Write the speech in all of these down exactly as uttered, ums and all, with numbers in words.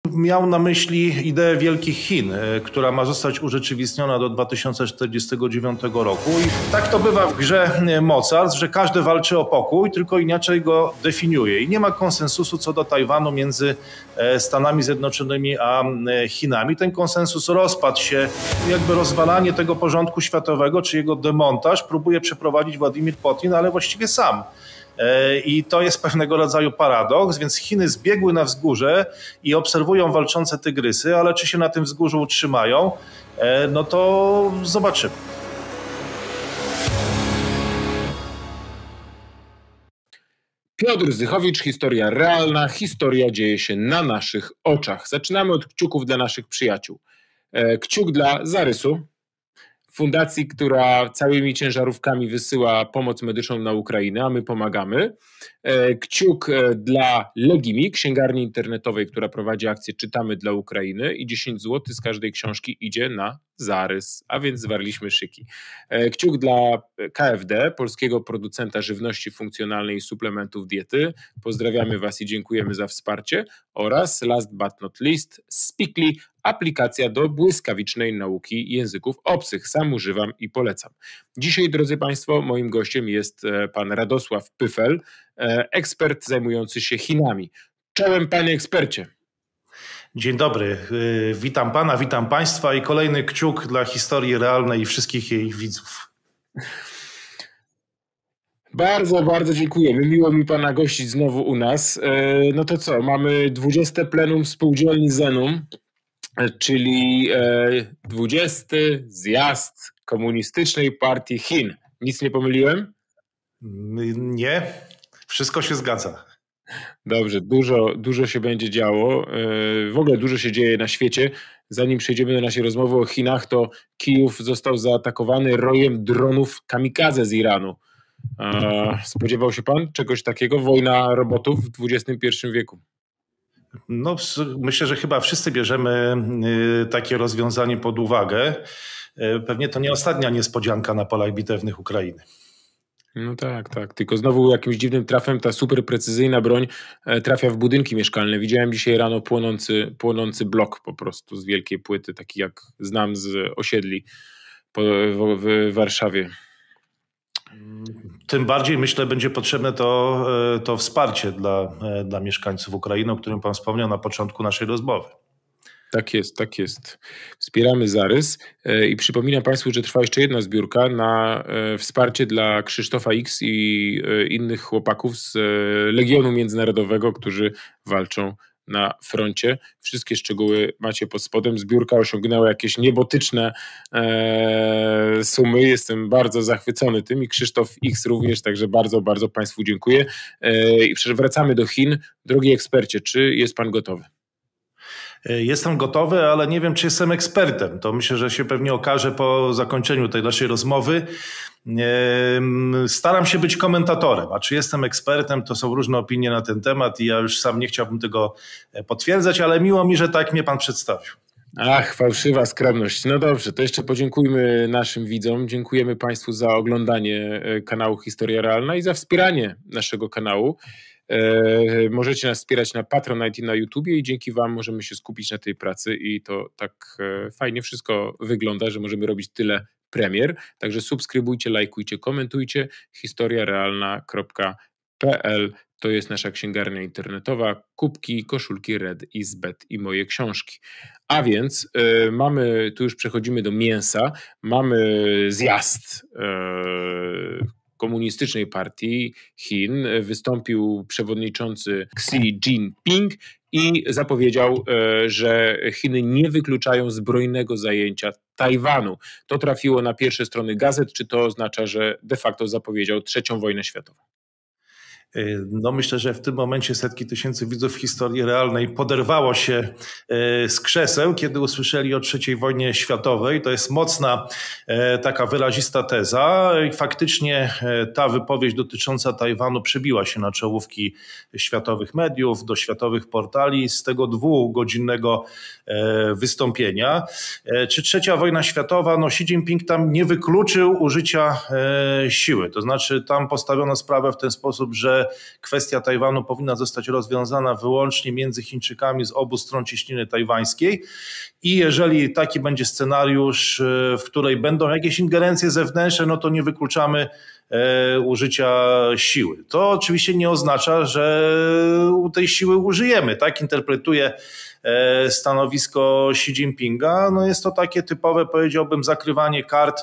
miał na myśli ideę Wielkich Chin, która ma zostać urzeczywistniona do dwa tysiące czterdziestego dziewiątego roku. I tak to bywa w grze mocarstw, że każdy walczy o pokój, tylko inaczej go definiuje. I nie ma konsensusu co do Tajwanu między Stanami Zjednoczonymi a Chinami. Ten konsensus rozpadł się, jakby rozwalanie tego porządku światowego, czy jego demontaż próbuje przeprowadzić Władimir Putin, ale właściwie sam. I to jest pewnego rodzaju paradoks, więc Chiny zbiegły na wzgórze i obserwują walczące tygrysy, ale czy się na tym wzgórzu utrzymają, no to zobaczymy. Piotr Zychowicz, historia realna, historia dzieje się na naszych oczach. Zaczynamy od kciuków dla naszych przyjaciół. Kciuk dla Zarysu, fundacji, która całymi ciężarówkami wysyła pomoc medyczną na Ukrainę, a my pomagamy. Kciuk dla Legimi, księgarni internetowej, która prowadzi akcję Czytamy dla Ukrainy i dziesięć złotych z każdej książki idzie na Zarys, a więc zwarliśmy szyki. Kciuk dla K F D, polskiego producenta żywności funkcjonalnej i suplementów diety. Pozdrawiamy Was i dziękujemy za wsparcie. Oraz last but not least Speakly, aplikacja do błyskawicznej nauki języków obcych. Sam używam i polecam. Dzisiaj, drodzy Państwo, moim gościem jest pan Radosław Pyfel, ekspert zajmujący się Chinami. Czołem, panie ekspercie. Dzień dobry, witam pana, witam państwa i kolejny kciuk dla historii realnej i wszystkich jej widzów. Bardzo, bardzo dziękujemy. Miło mi pana gościć znowu u nas. No to co, mamy dwudzieste plenum spółdzielni Zenum, czyli dwudziesty zjazd Komunistycznej Partii Chin. Nic nie pomyliłem? Nie, wszystko się zgadza. Dobrze, dużo, dużo się będzie działo. W ogóle dużo się dzieje na świecie. Zanim przejdziemy do naszej rozmowy o Chinach, to Kijów został zaatakowany rojem dronów kamikadze z Iranu. Spodziewał się pan czegoś takiego? Wojna robotów w dwudziestym pierwszym wieku. No, myślę, że chyba wszyscy bierzemy takie rozwiązanie pod uwagę. Pewnie to nie ostatnia niespodzianka na polach bitewnych Ukrainy. No tak, tak. Tylko znowu jakimś dziwnym trafem ta super precyzyjna broń trafia w budynki mieszkalne. Widziałem dzisiaj rano płonący, płonący blok po prostu z wielkiej płyty, taki jak znam z osiedli po, w, w Warszawie. Tym bardziej myślę będzie potrzebne to, to wsparcie dla, dla mieszkańców Ukrainy, o którym pan wspomniał na początku naszej rozmowy. Tak jest, tak jest. Wspieramy Zarys i przypominam Państwu, że trwa jeszcze jedna zbiórka na wsparcie dla Krzysztofa X i innych chłopaków z Legionu Międzynarodowego, którzy walczą na froncie. Wszystkie szczegóły macie pod spodem. Zbiórka osiągnęła jakieś niebotyczne e, sumy. Jestem bardzo zachwycony tym i Krzysztof X również, także bardzo, bardzo Państwu dziękuję. E, I wracamy do Chin. Drogi ekspercie, czy jest Pan gotowy? Jestem gotowy, ale nie wiem, czy jestem ekspertem. To myślę, że się pewnie okaże po zakończeniu tej naszej rozmowy. Staram się być komentatorem, a czy jestem ekspertem, to są różne opinie na ten temat i ja już sam nie chciałbym tego potwierdzać, ale miło mi, że tak mnie pan przedstawił. Ach, fałszywa skromność. No dobrze, to jeszcze podziękujmy naszym widzom. Dziękujemy Państwu za oglądanie kanału Historia Realna i za wspieranie naszego kanału. Możecie nas wspierać na Patronite i na YouTubie i dzięki Wam możemy się skupić na tej pracy i to tak fajnie wszystko wygląda, że możemy robić tyle premier. Także subskrybujcie, lajkujcie, komentujcie. historia realna kropka p l to jest nasza księgarnia internetowa. Kubki, koszulki Red is Bet i moje książki. A więc y, mamy, tu już przechodzimy do mięsa, mamy zjazd y, Komunistycznej Partii Chin. Wystąpił przewodniczący Xi Jinping i zapowiedział, że Chiny nie wykluczają zbrojnego zajęcia Tajwanu. To trafiło na pierwsze strony gazet. Czy to oznacza, że de facto zapowiedział trzecią wojnę światową? No myślę, że w tym momencie setki tysięcy widzów historii realnej poderwało się z krzeseł, kiedy usłyszeli o trzeciej wojnie światowej. To jest mocna, taka wyrazista teza i faktycznie ta wypowiedź dotycząca Tajwanu przebiła się na czołówki światowych mediów, do światowych portali z tego dwugodzinnego wystąpienia. Czy trzecia wojna światowa? No Xi Jinping tam nie wykluczył użycia siły. To znaczy tam postawiono sprawę w ten sposób, że że kwestia Tajwanu powinna zostać rozwiązana wyłącznie między Chińczykami z obu stron cieśniny tajwańskiej i jeżeli taki będzie scenariusz, w której będą jakieś ingerencje zewnętrzne, no to nie wykluczamy użycia siły. To oczywiście nie oznacza, że tej siły użyjemy. Tak interpretuję stanowisko Xi Jinpinga. No jest to takie typowe, powiedziałbym, zakrywanie kart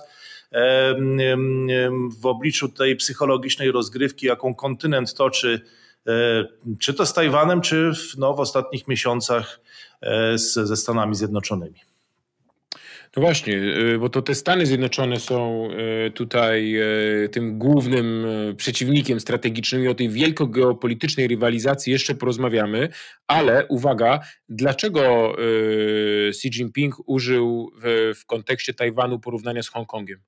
w obliczu tej psychologicznej rozgrywki, jaką kontynent toczy, czy to z Tajwanem, czy w, no, w ostatnich miesiącach z, ze Stanami Zjednoczonymi. No właśnie, bo to te Stany Zjednoczone są tutaj tym głównym przeciwnikiem strategicznym i o tej wielkogeopolitycznej rywalizacji jeszcze porozmawiamy, ale uwaga, dlaczego Xi Jinping użył w, w kontekście Tajwanu porównania z Hongkongiem?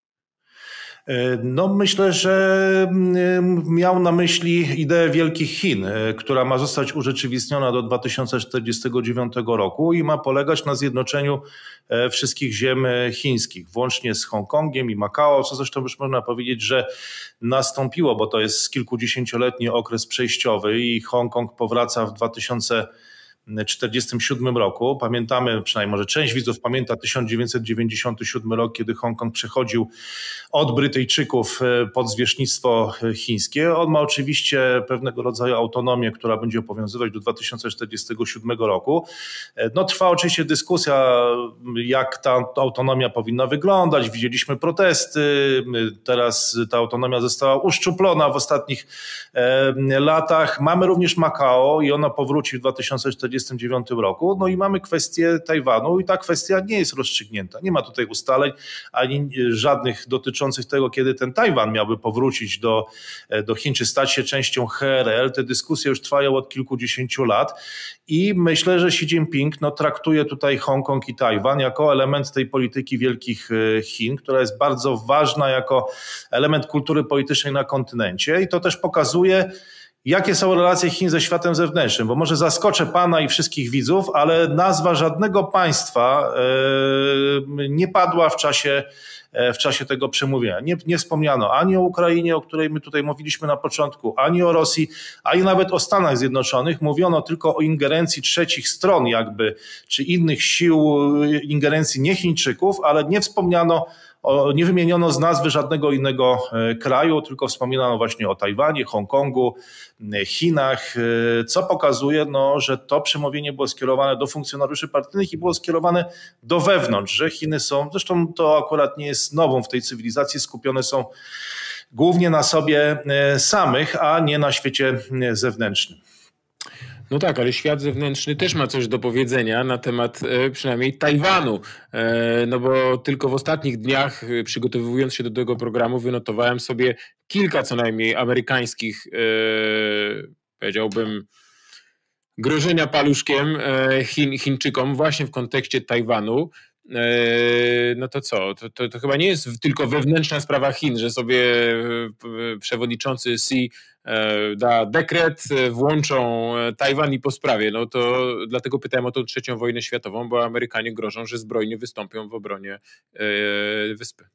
No myślę, że miał na myśli ideę Wielkich Chin, która ma zostać urzeczywistniona do dwa tysiące czterdziestego dziewiątego roku i ma polegać na zjednoczeniu wszystkich ziem chińskich, włącznie z Hongkongiem i Makao, co zresztą już można powiedzieć, że nastąpiło, bo to jest kilkudziesięcioletni okres przejściowy i Hongkong powraca w dwa tysiące czterdziestym siódmym roku. Pamiętamy, przynajmniej może część widzów pamięta tysiąc dziewięćset dziewięćdziesiąty siódmy rok, kiedy Hongkong przechodził od Brytyjczyków pod zwierzchnictwo chińskie. On ma oczywiście pewnego rodzaju autonomię, która będzie obowiązywać do dwa tysiące czterdziestego siódmego roku. No, trwa oczywiście dyskusja, jak ta autonomia powinna wyglądać. Widzieliśmy protesty, teraz ta autonomia została uszczuplona w ostatnich latach. Mamy również Makao i ona powróci w dwa tysiące czterdziestym dziewiątym roku. No i mamy kwestię Tajwanu i ta kwestia nie jest rozstrzygnięta. Nie ma tutaj ustaleń ani żadnych dotyczących tego, kiedy ten Tajwan miałby powrócić do, do Chin, czy stać się częścią H R L. Te dyskusje już trwają od kilkudziesięciu lat i myślę, że Xi Jinping no, traktuje tutaj Hongkong i Tajwan jako element tej polityki Wielkich Chin, która jest bardzo ważna jako element kultury politycznej na kontynencie i to też pokazuje, jakie są relacje Chin ze światem zewnętrznym, bo może zaskoczę pana i wszystkich widzów, ale nazwa żadnego państwa nie padła w czasie, w czasie tego przemówienia. Nie, nie wspomniano ani o Ukrainie, o której my tutaj mówiliśmy na początku, ani o Rosji, ani nawet o Stanach Zjednoczonych. Mówiono tylko o ingerencji trzecich stron jakby, czy innych sił ingerencji nie Chińczyków, ale nie wspomniano O, nie wymieniono z nazwy żadnego innego kraju, tylko wspominano właśnie o Tajwanie, Hongkongu, Chinach, co pokazuje, no, że to przemówienie było skierowane do funkcjonariuszy partyjnych i było skierowane do wewnątrz, że Chiny są, zresztą to akurat nie jest nową w tej cywilizacji, skupione są głównie na sobie samych, a nie na świecie zewnętrznym. No tak, ale świat zewnętrzny też ma coś do powiedzenia na temat e, przynajmniej Tajwanu. E, no bo tylko w ostatnich dniach, e, przygotowując się do tego programu, wynotowałem sobie kilka co najmniej amerykańskich, e, powiedziałbym, grożenia paluszkiem e, Chin, Chińczykom właśnie w kontekście Tajwanu. No to co? To, to, to chyba nie jest tylko wewnętrzna sprawa Chin, że sobie przewodniczący Xi da dekret, włączą Tajwan i po sprawie. No to dlatego pytałem o tą trzecią wojnę światową, bo Amerykanie grożą, że zbrojnie wystąpią w obronie wyspy.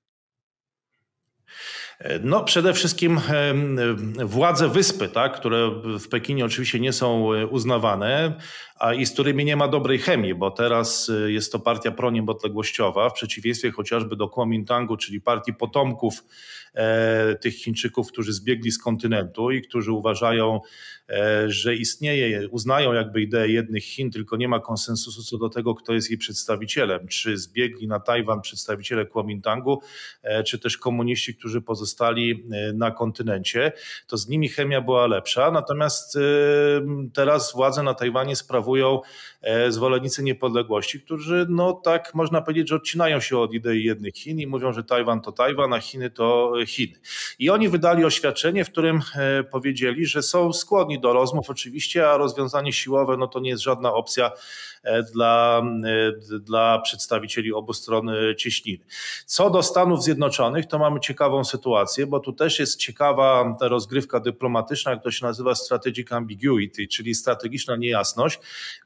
No przede wszystkim władze wyspy, tak, które w Pekinie oczywiście nie są uznawane, a i z którymi nie ma dobrej chemii, bo teraz jest to partia proniepodległościowa, w przeciwieństwie chociażby do Kuomintangu, czyli partii potomków e, tych Chińczyków, którzy zbiegli z kontynentu i którzy uważają, e, że istnieje, uznają jakby ideę jednych Chin, tylko nie ma konsensusu co do tego, kto jest jej przedstawicielem. Czy zbiegli na Tajwan przedstawiciele Kuomintangu, e, czy też komuniści, którzy pozostali na kontynencie, to z nimi chemia była lepsza, natomiast e, teraz władze na Tajwanie sprawują zwolennicy niepodległości, którzy, no tak można powiedzieć, że odcinają się od idei jednych Chin i mówią, że Tajwan to Tajwan, a Chiny to Chiny. I oni wydali oświadczenie, w którym powiedzieli, że są skłonni do rozmów oczywiście, a rozwiązanie siłowe no to nie jest żadna opcja dla, dla przedstawicieli obu stron cieśniny. Co do Stanów Zjednoczonych, to mamy ciekawą sytuację, bo tu też jest ciekawa ta rozgrywka dyplomatyczna, jak to się nazywa strategic ambiguity, czyli strategiczna niejasność. Wychodzi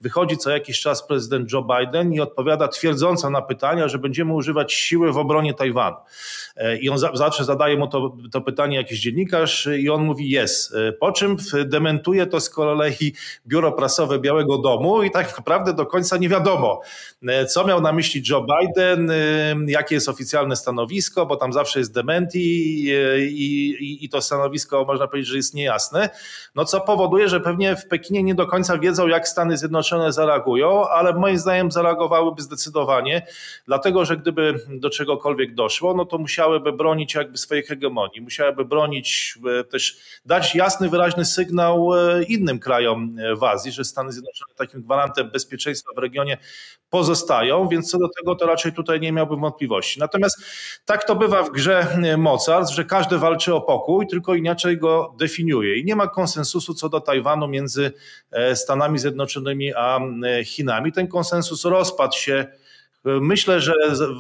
co jakiś czas prezydent Joe Biden i odpowiada twierdząco na pytania, że będziemy używać siły w obronie Tajwanu. I on zawsze zadaje mu to, to pytanie jakiś dziennikarz i on mówi yes. Po czym dementuje to z kolei biuro prasowe Białego Domu i tak naprawdę do końca nie wiadomo, co miał na myśli Joe Biden, jakie jest oficjalne stanowisko, bo tam zawsze jest dementi i, i, i to stanowisko można powiedzieć, że jest niejasne, no co powoduje, że pewnie w Pekinie nie do końca wiedzą, jak Stany Zjednoczone zareagują, ale moim zdaniem zareagowałyby zdecydowanie, dlatego że gdyby do czegokolwiek doszło, no to musiałyby bronić jakby swojej hegemonii, musiałyby bronić, też dać jasny, wyraźny sygnał innym krajom w Azji, że Stany Zjednoczone takim gwarantem bezpieczeństwa w regionie pozostają, więc co do tego to raczej tutaj nie miałbym wątpliwości. Natomiast tak to bywa w grze mocarstw, że każdy walczy o pokój, tylko inaczej go definiuje i nie ma konsensusu co do Tajwanu między Stanami Zjednoczonymi a Chinami. Ten konsensus rozpadł się, myślę, że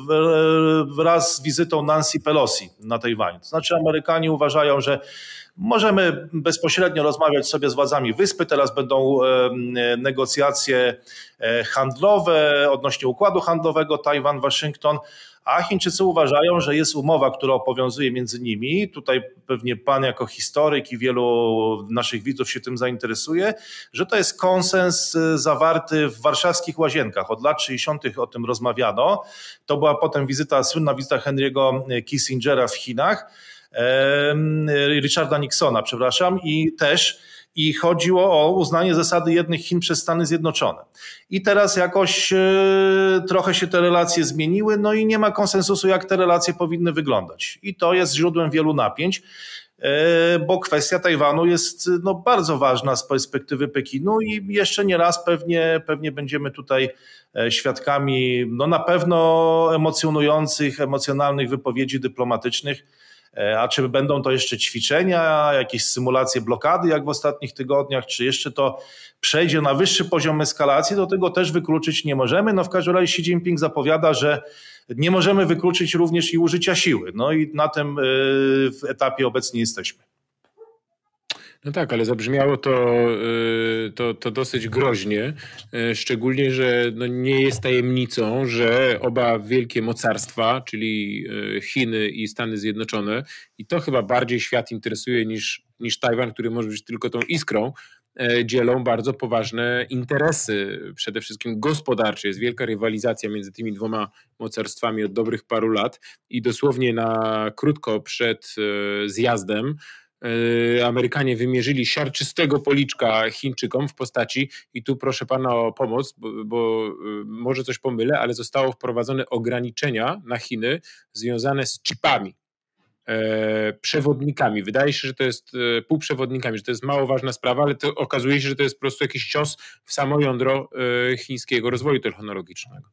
wraz z wizytą Nancy Pelosi na Tajwanie. To znaczy Amerykanie uważają, że możemy bezpośrednio rozmawiać sobie z władzami wyspy, teraz będą negocjacje handlowe odnośnie układu handlowego Tajwan-Waszyngton, a Chińczycy uważają, że jest umowa, która obowiązuje między nimi. Tutaj pewnie pan jako historyk i wielu naszych widzów się tym zainteresuje, że to jest konsens zawarty w warszawskich Łazienkach. Od lat sześćdziesiątych o tym rozmawiano. To była potem wizyta, słynna wizyta Henry'ego Kissingera w Chinach, Richarda Nixona, przepraszam, i też i chodziło o uznanie zasady jednych Chin przez Stany Zjednoczone. I teraz jakoś trochę się te relacje zmieniły, no i nie ma konsensusu, jak te relacje powinny wyglądać. I to jest źródłem wielu napięć, bo kwestia Tajwanu jest no, bardzo ważna z perspektywy Pekinu i jeszcze nie raz pewnie, pewnie będziemy tutaj świadkami no, na pewno emocjonujących, emocjonalnych wypowiedzi dyplomatycznych. A czy będą to jeszcze ćwiczenia, jakieś symulacje blokady, jak w ostatnich tygodniach, czy jeszcze to przejdzie na wyższy poziom eskalacji, do tego też wykluczyć nie możemy. No w każdym razie Xi Jinping zapowiada, że nie możemy wykluczyć również i użycia siły. No i na tym w etapie obecnie jesteśmy. No tak, ale zabrzmiało to, to, to dosyć groźnie, szczególnie, że no nie jest tajemnicą, że oba wielkie mocarstwa, czyli Chiny i Stany Zjednoczone, i to chyba bardziej świat interesuje niż, niż Tajwan, który może być tylko tą iskrą, dzielą bardzo poważne interesy, przede wszystkim gospodarcze. Jest wielka rywalizacja między tymi dwoma mocarstwami od dobrych paru lat i dosłownie na krótko przed zjazdem Amerykanie wymierzyli siarczystego policzka Chińczykom w postaci, i tu proszę pana o pomoc, bo, bo może coś pomylę, ale zostało wprowadzone ograniczenia na Chiny związane z chipami, e, przewodnikami. Wydaje się, że to jest e, półprzewodnikami, że to jest mało ważna sprawa, ale to okazuje się, że to jest po prostu jakiś cios w samo jądro e, chińskiego rozwoju technologicznego.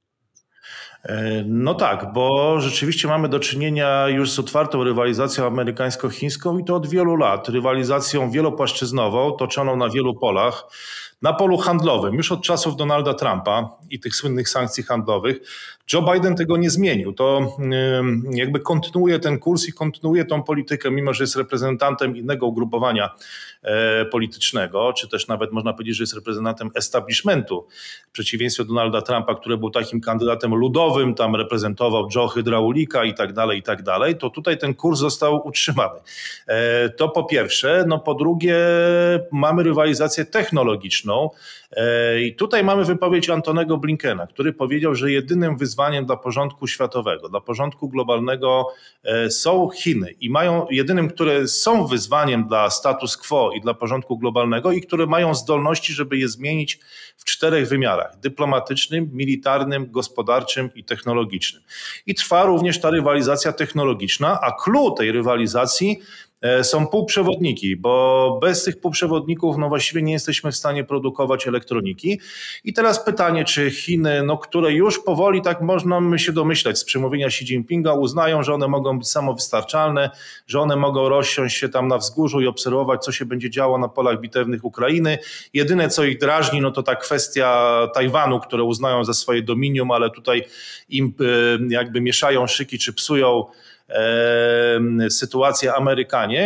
No tak, bo rzeczywiście mamy do czynienia już z otwartą rywalizacją amerykańsko-chińską i to od wielu lat. Rywalizacją wielopłaszczyznową, toczoną na wielu polach. Na polu handlowym, już od czasów Donalda Trumpa i tych słynnych sankcji handlowych, Joe Biden tego nie zmienił. To jakby kontynuuje ten kurs i kontynuuje tą politykę, mimo że jest reprezentantem innego ugrupowania politycznego, czy też nawet można powiedzieć, że jest reprezentantem establishmentu. W przeciwieństwie do Donalda Trumpa, który był takim kandydatem ludowym, tam reprezentował Joe Hydraulika i tak dalej, i tak dalej, to tutaj ten kurs został utrzymany. To po pierwsze. No po drugie mamy rywalizację technologiczną i tutaj mamy wypowiedź Antonego Blinkena, który powiedział, że jedynym wyzwaniem dla porządku światowego, dla porządku globalnego są Chiny i mają jedynym, które są wyzwaniem dla status quo i dla porządku globalnego i które mają zdolności, żeby je zmienić w czterech wymiarach: dyplomatycznym, militarnym, gospodarczym i technologicznym. I trwa również ta rywalizacja technologiczna, a clou tej rywalizacji są półprzewodniki, bo bez tych półprzewodników no właściwie nie jesteśmy w stanie produkować elektroniki. I teraz pytanie, czy Chiny, no, które już powoli, tak można się domyślać z przemówienia Xi Jinpinga, uznają, że one mogą być samowystarczalne, że one mogą rozsiąść się tam na wzgórzu i obserwować, co się będzie działo na polach bitewnych Ukrainy. Jedyne, co ich drażni, no to ta kwestia Tajwanu, które uznają za swoje dominium, ale tutaj im jakby mieszają szyki czy psują sytuację Amerykanie.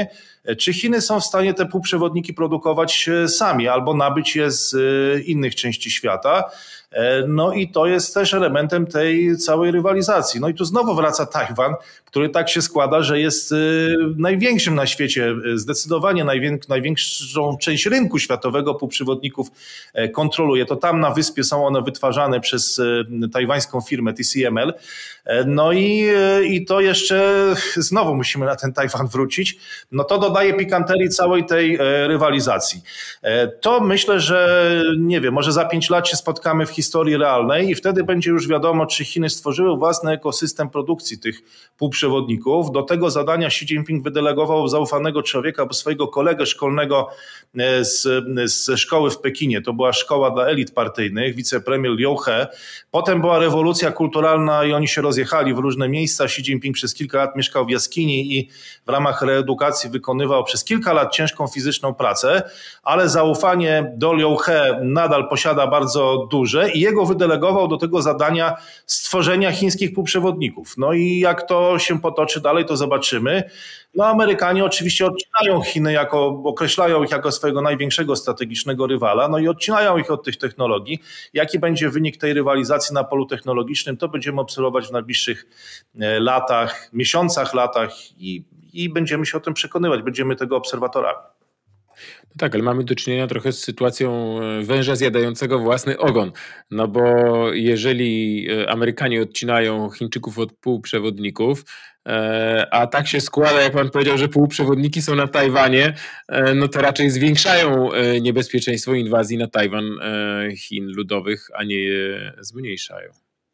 Czy Chiny są w stanie te półprzewodniki produkować sami albo nabyć je z innych części świata? No i to jest też elementem tej całej rywalizacji. No i tu znowu wraca Tajwan, który tak się składa, że jest największym na świecie, zdecydowanie największą część rynku światowego półprzewodników kontroluje. To tam na wyspie są one wytwarzane przez tajwańską firmę T C M L. No i, i to jeszcze znowu musimy na ten Tajwan wrócić. No to dodaje pikanterii całej tej rywalizacji. To myślę, że nie wiem, może za pięć lat się spotkamy w historii realnej i wtedy będzie już wiadomo, czy Chiny stworzyły własny ekosystem produkcji tych półprzewodników. Do tego zadania Xi Jinping wydelegował zaufanego człowieka, bo swojego kolegę szkolnego z, z szkoły w Pekinie. To była szkoła dla elit partyjnych, wicepremier Liu He. Potem była rewolucja kulturalna i oni się rozjechali w różne miejsca. Xi Jinping przez kilka lat mieszkał w jaskini i w ramach reedukacji wykonywał przez kilka lat ciężką fizyczną pracę, ale zaufanie do Liu He nadal posiada bardzo duże i jego wydelegował do tego zadania stworzenia chińskich półprzewodników. No i jak to się potoczy dalej, to zobaczymy. No Amerykanie oczywiście odcinają Chiny, jako, określają ich jako swojego największego strategicznego rywala, no i odcinają ich od tych technologii. Jaki będzie wynik tej rywalizacji na polu technologicznym, to będziemy obserwować w najbliższych latach, miesiącach, latach i, i będziemy się o tym przekonywać, będziemy tego obserwatorami. No tak, ale mamy do czynienia trochę z sytuacją węża zjadającego własny ogon. No bo jeżeli Amerykanie odcinają Chińczyków od półprzewodników, a tak się składa, jak pan powiedział, że półprzewodniki są na Tajwanie, no to raczej zwiększają niebezpieczeństwo inwazji na Tajwan Chin ludowych, a nie je zmniejszają.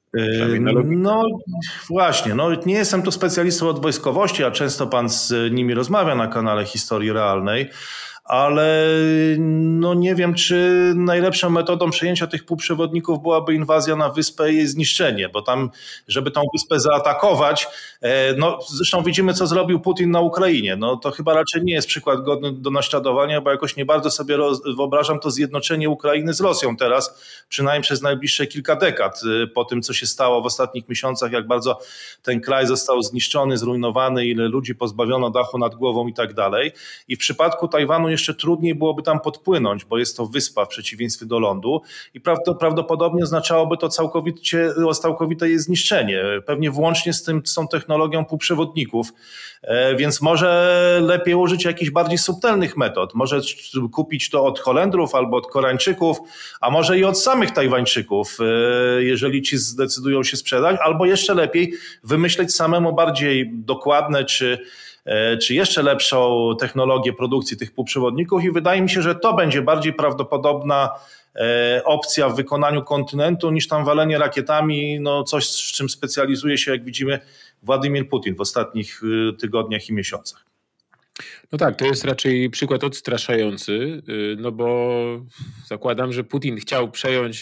No właśnie, no nie jestem tu specjalistą od wojskowości, a często pan z nimi rozmawia na kanale Historii Realnej, ale no nie wiem, czy najlepszą metodą przejęcia tych półprzewodników byłaby inwazja na wyspę i jej zniszczenie, bo tam, żeby tą wyspę zaatakować, no zresztą widzimy, co zrobił Putin na Ukrainie, no to chyba raczej nie jest przykład godny do naśladowania, bo jakoś nie bardzo sobie roz, wyobrażam to zjednoczenie Ukrainy z Rosją teraz, przynajmniej przez najbliższe kilka dekad, po tym, co się stało w ostatnich miesiącach, jak bardzo ten kraj został zniszczony, zrujnowany, ile ludzi pozbawiono dachu nad głową i tak dalej. I w przypadku Tajwanu jeszcze trudniej byłoby tam podpłynąć, bo jest to wyspa w przeciwieństwie do lądu i prawdopodobnie oznaczałoby to całkowicie, całkowite jej zniszczenie, pewnie włącznie z tym, z tą technologią półprzewodników, więc może lepiej użyć jakichś bardziej subtelnych metod, może kupić to od Holendrów albo od Koreańczyków, a może i od samych Tajwańczyków, jeżeli ci zdecydują się sprzedać, albo jeszcze lepiej wymyśleć samemu bardziej dokładne czy czy jeszcze lepszą technologię produkcji tych półprzewodników i wydaje mi się, że to będzie bardziej prawdopodobna opcja w wykonaniu kontynentu niż tam walenie rakietami, no coś, w czym specjalizuje się, jak widzimy, Władimir Putin w ostatnich tygodniach i miesiącach. No tak, to jest raczej przykład odstraszający, no bo zakładam, że Putin chciał przejąć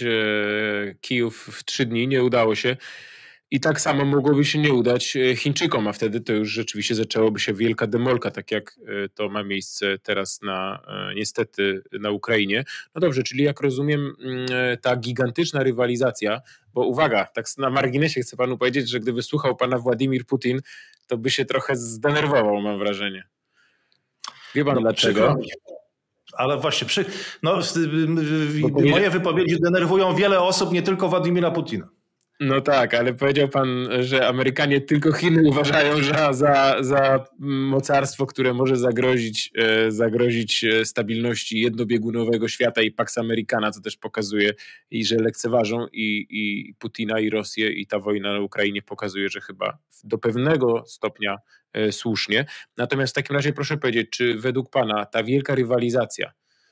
Kijów w trzy dni, nie udało się. I tak samo mogłoby się nie udać Chińczykom, a wtedy to już rzeczywiście zaczęłoby się wielka demolka, tak jak to ma miejsce teraz na, niestety na Ukrainie. No dobrze, czyli jak rozumiem, ta gigantyczna rywalizacja, bo uwaga, tak na marginesie chcę panu powiedzieć, że gdyby słuchał pana Władimir Putin, to by się trochę zdenerwował, mam wrażenie. Wie pan no, dlaczego? Ale właśnie, przy, no, moje wypowiedzi denerwują wiele osób, nie tylko Władimira Putina. No tak, ale powiedział pan, że Amerykanie tylko Chiny uważają za, za, za mocarstwo, które może zagrozić, zagrozić stabilności jednobiegunowego świata i Pax Americana, co też pokazuje, i że lekceważą i, i Putina, i Rosję, i ta wojna na Ukrainie pokazuje, że chyba do pewnego stopnia słusznie. Natomiast w takim razie proszę powiedzieć, czy według pana ta wielka rywalizacja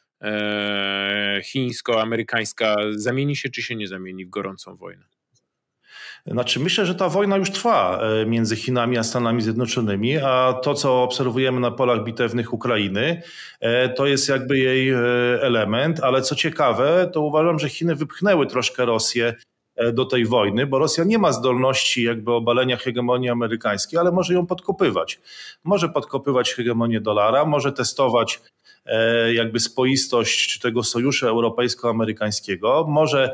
chińsko-amerykańska zamieni się, czy się nie zamieni w gorącą wojnę? Znaczy myślę, że ta wojna już trwa między Chinami a Stanami Zjednoczonymi, a to, co obserwujemy na polach bitewnych Ukrainy, to jest jakby jej element, ale co ciekawe, to uważam, że Chiny wypchnęły troszkę Rosję do tej wojny, bo Rosja nie ma zdolności jakby obalenia hegemonii amerykańskiej, ale może ją podkopywać. Może podkopywać hegemonię dolara, może testować jakby spoistość tego sojuszu europejsko-amerykańskiego, może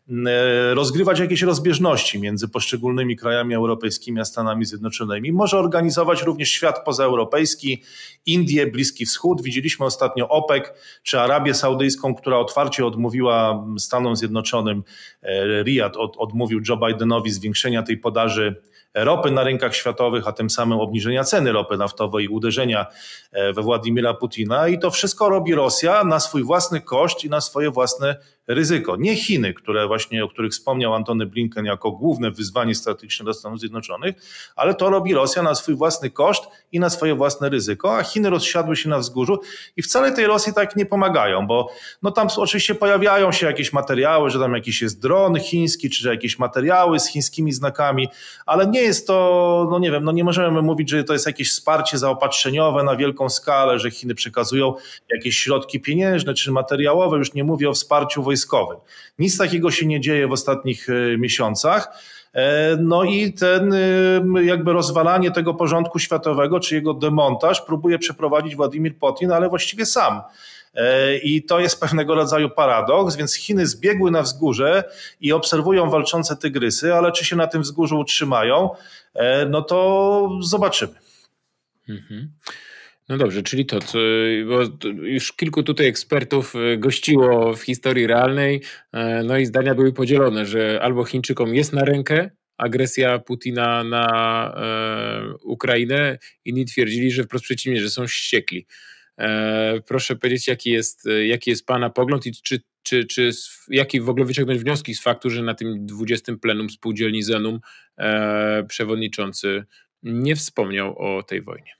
rozgrywać jakieś rozbieżności między poszczególnymi krajami europejskimi a Stanami Zjednoczonymi. Może organizować również świat pozaeuropejski, Indię, Bliski Wschód. Widzieliśmy ostatnio OPEC czy Arabię Saudyjską, która otwarcie odmówiła Stanom Zjednoczonym, Riyad od, odmówił Joe Bidenowi zwiększenia tej podaży ropy na rynkach światowych, a tym samym obniżenia ceny ropy naftowej i uderzenia we Władimira Putina. I to wszystko robi Rosja na swój własny koszt i na swoje własne ryzyko. Nie Chiny, które właśnie, o których wspomniał Antony Blinken jako główne wyzwanie strategiczne dla Stanów Zjednoczonych, ale to robi Rosja na swój własny koszt i na swoje własne ryzyko, a Chiny rozsiadły się na wzgórzu i wcale tej Rosji tak nie pomagają, bo no tam oczywiście pojawiają się jakieś materiały, że tam jakiś jest dron chiński, czy że jakieś materiały z chińskimi znakami, ale nie jest to, no nie wiem, no nie możemy mówić, że to jest jakieś wsparcie zaopatrzeniowe na wielką skalę, że Chiny przekazują jakieś środki pieniężne czy materiałowe, już nie mówię o wsparciu wojskowym. Nic takiego się nie dzieje w ostatnich miesiącach. No i ten jakby rozwalanie tego porządku światowego, czy jego demontaż próbuje przeprowadzić Władimir Putin, ale właściwie sam. I to jest pewnego rodzaju paradoks, więc Chiny zbiegły na wzgórze i obserwują walczące tygrysy, ale czy się na tym wzgórzu utrzymają, no to zobaczymy. Mhm. No dobrze, czyli to, co, bo już kilku tutaj ekspertów gościło w historii realnej, no i zdania były podzielone, że albo Chińczykom jest na rękę agresja Putina na e, Ukrainę, inni twierdzili, że wprost przeciwnie, że są wściekli. E, proszę powiedzieć, jaki jest, jaki jest pana pogląd i czy, czy, czy jaki w ogóle wyciągnąć wnioski z faktu, że na tym dwudziestym plenum spółdzielni Zenum e, przewodniczący nie wspomniał o tej wojnie.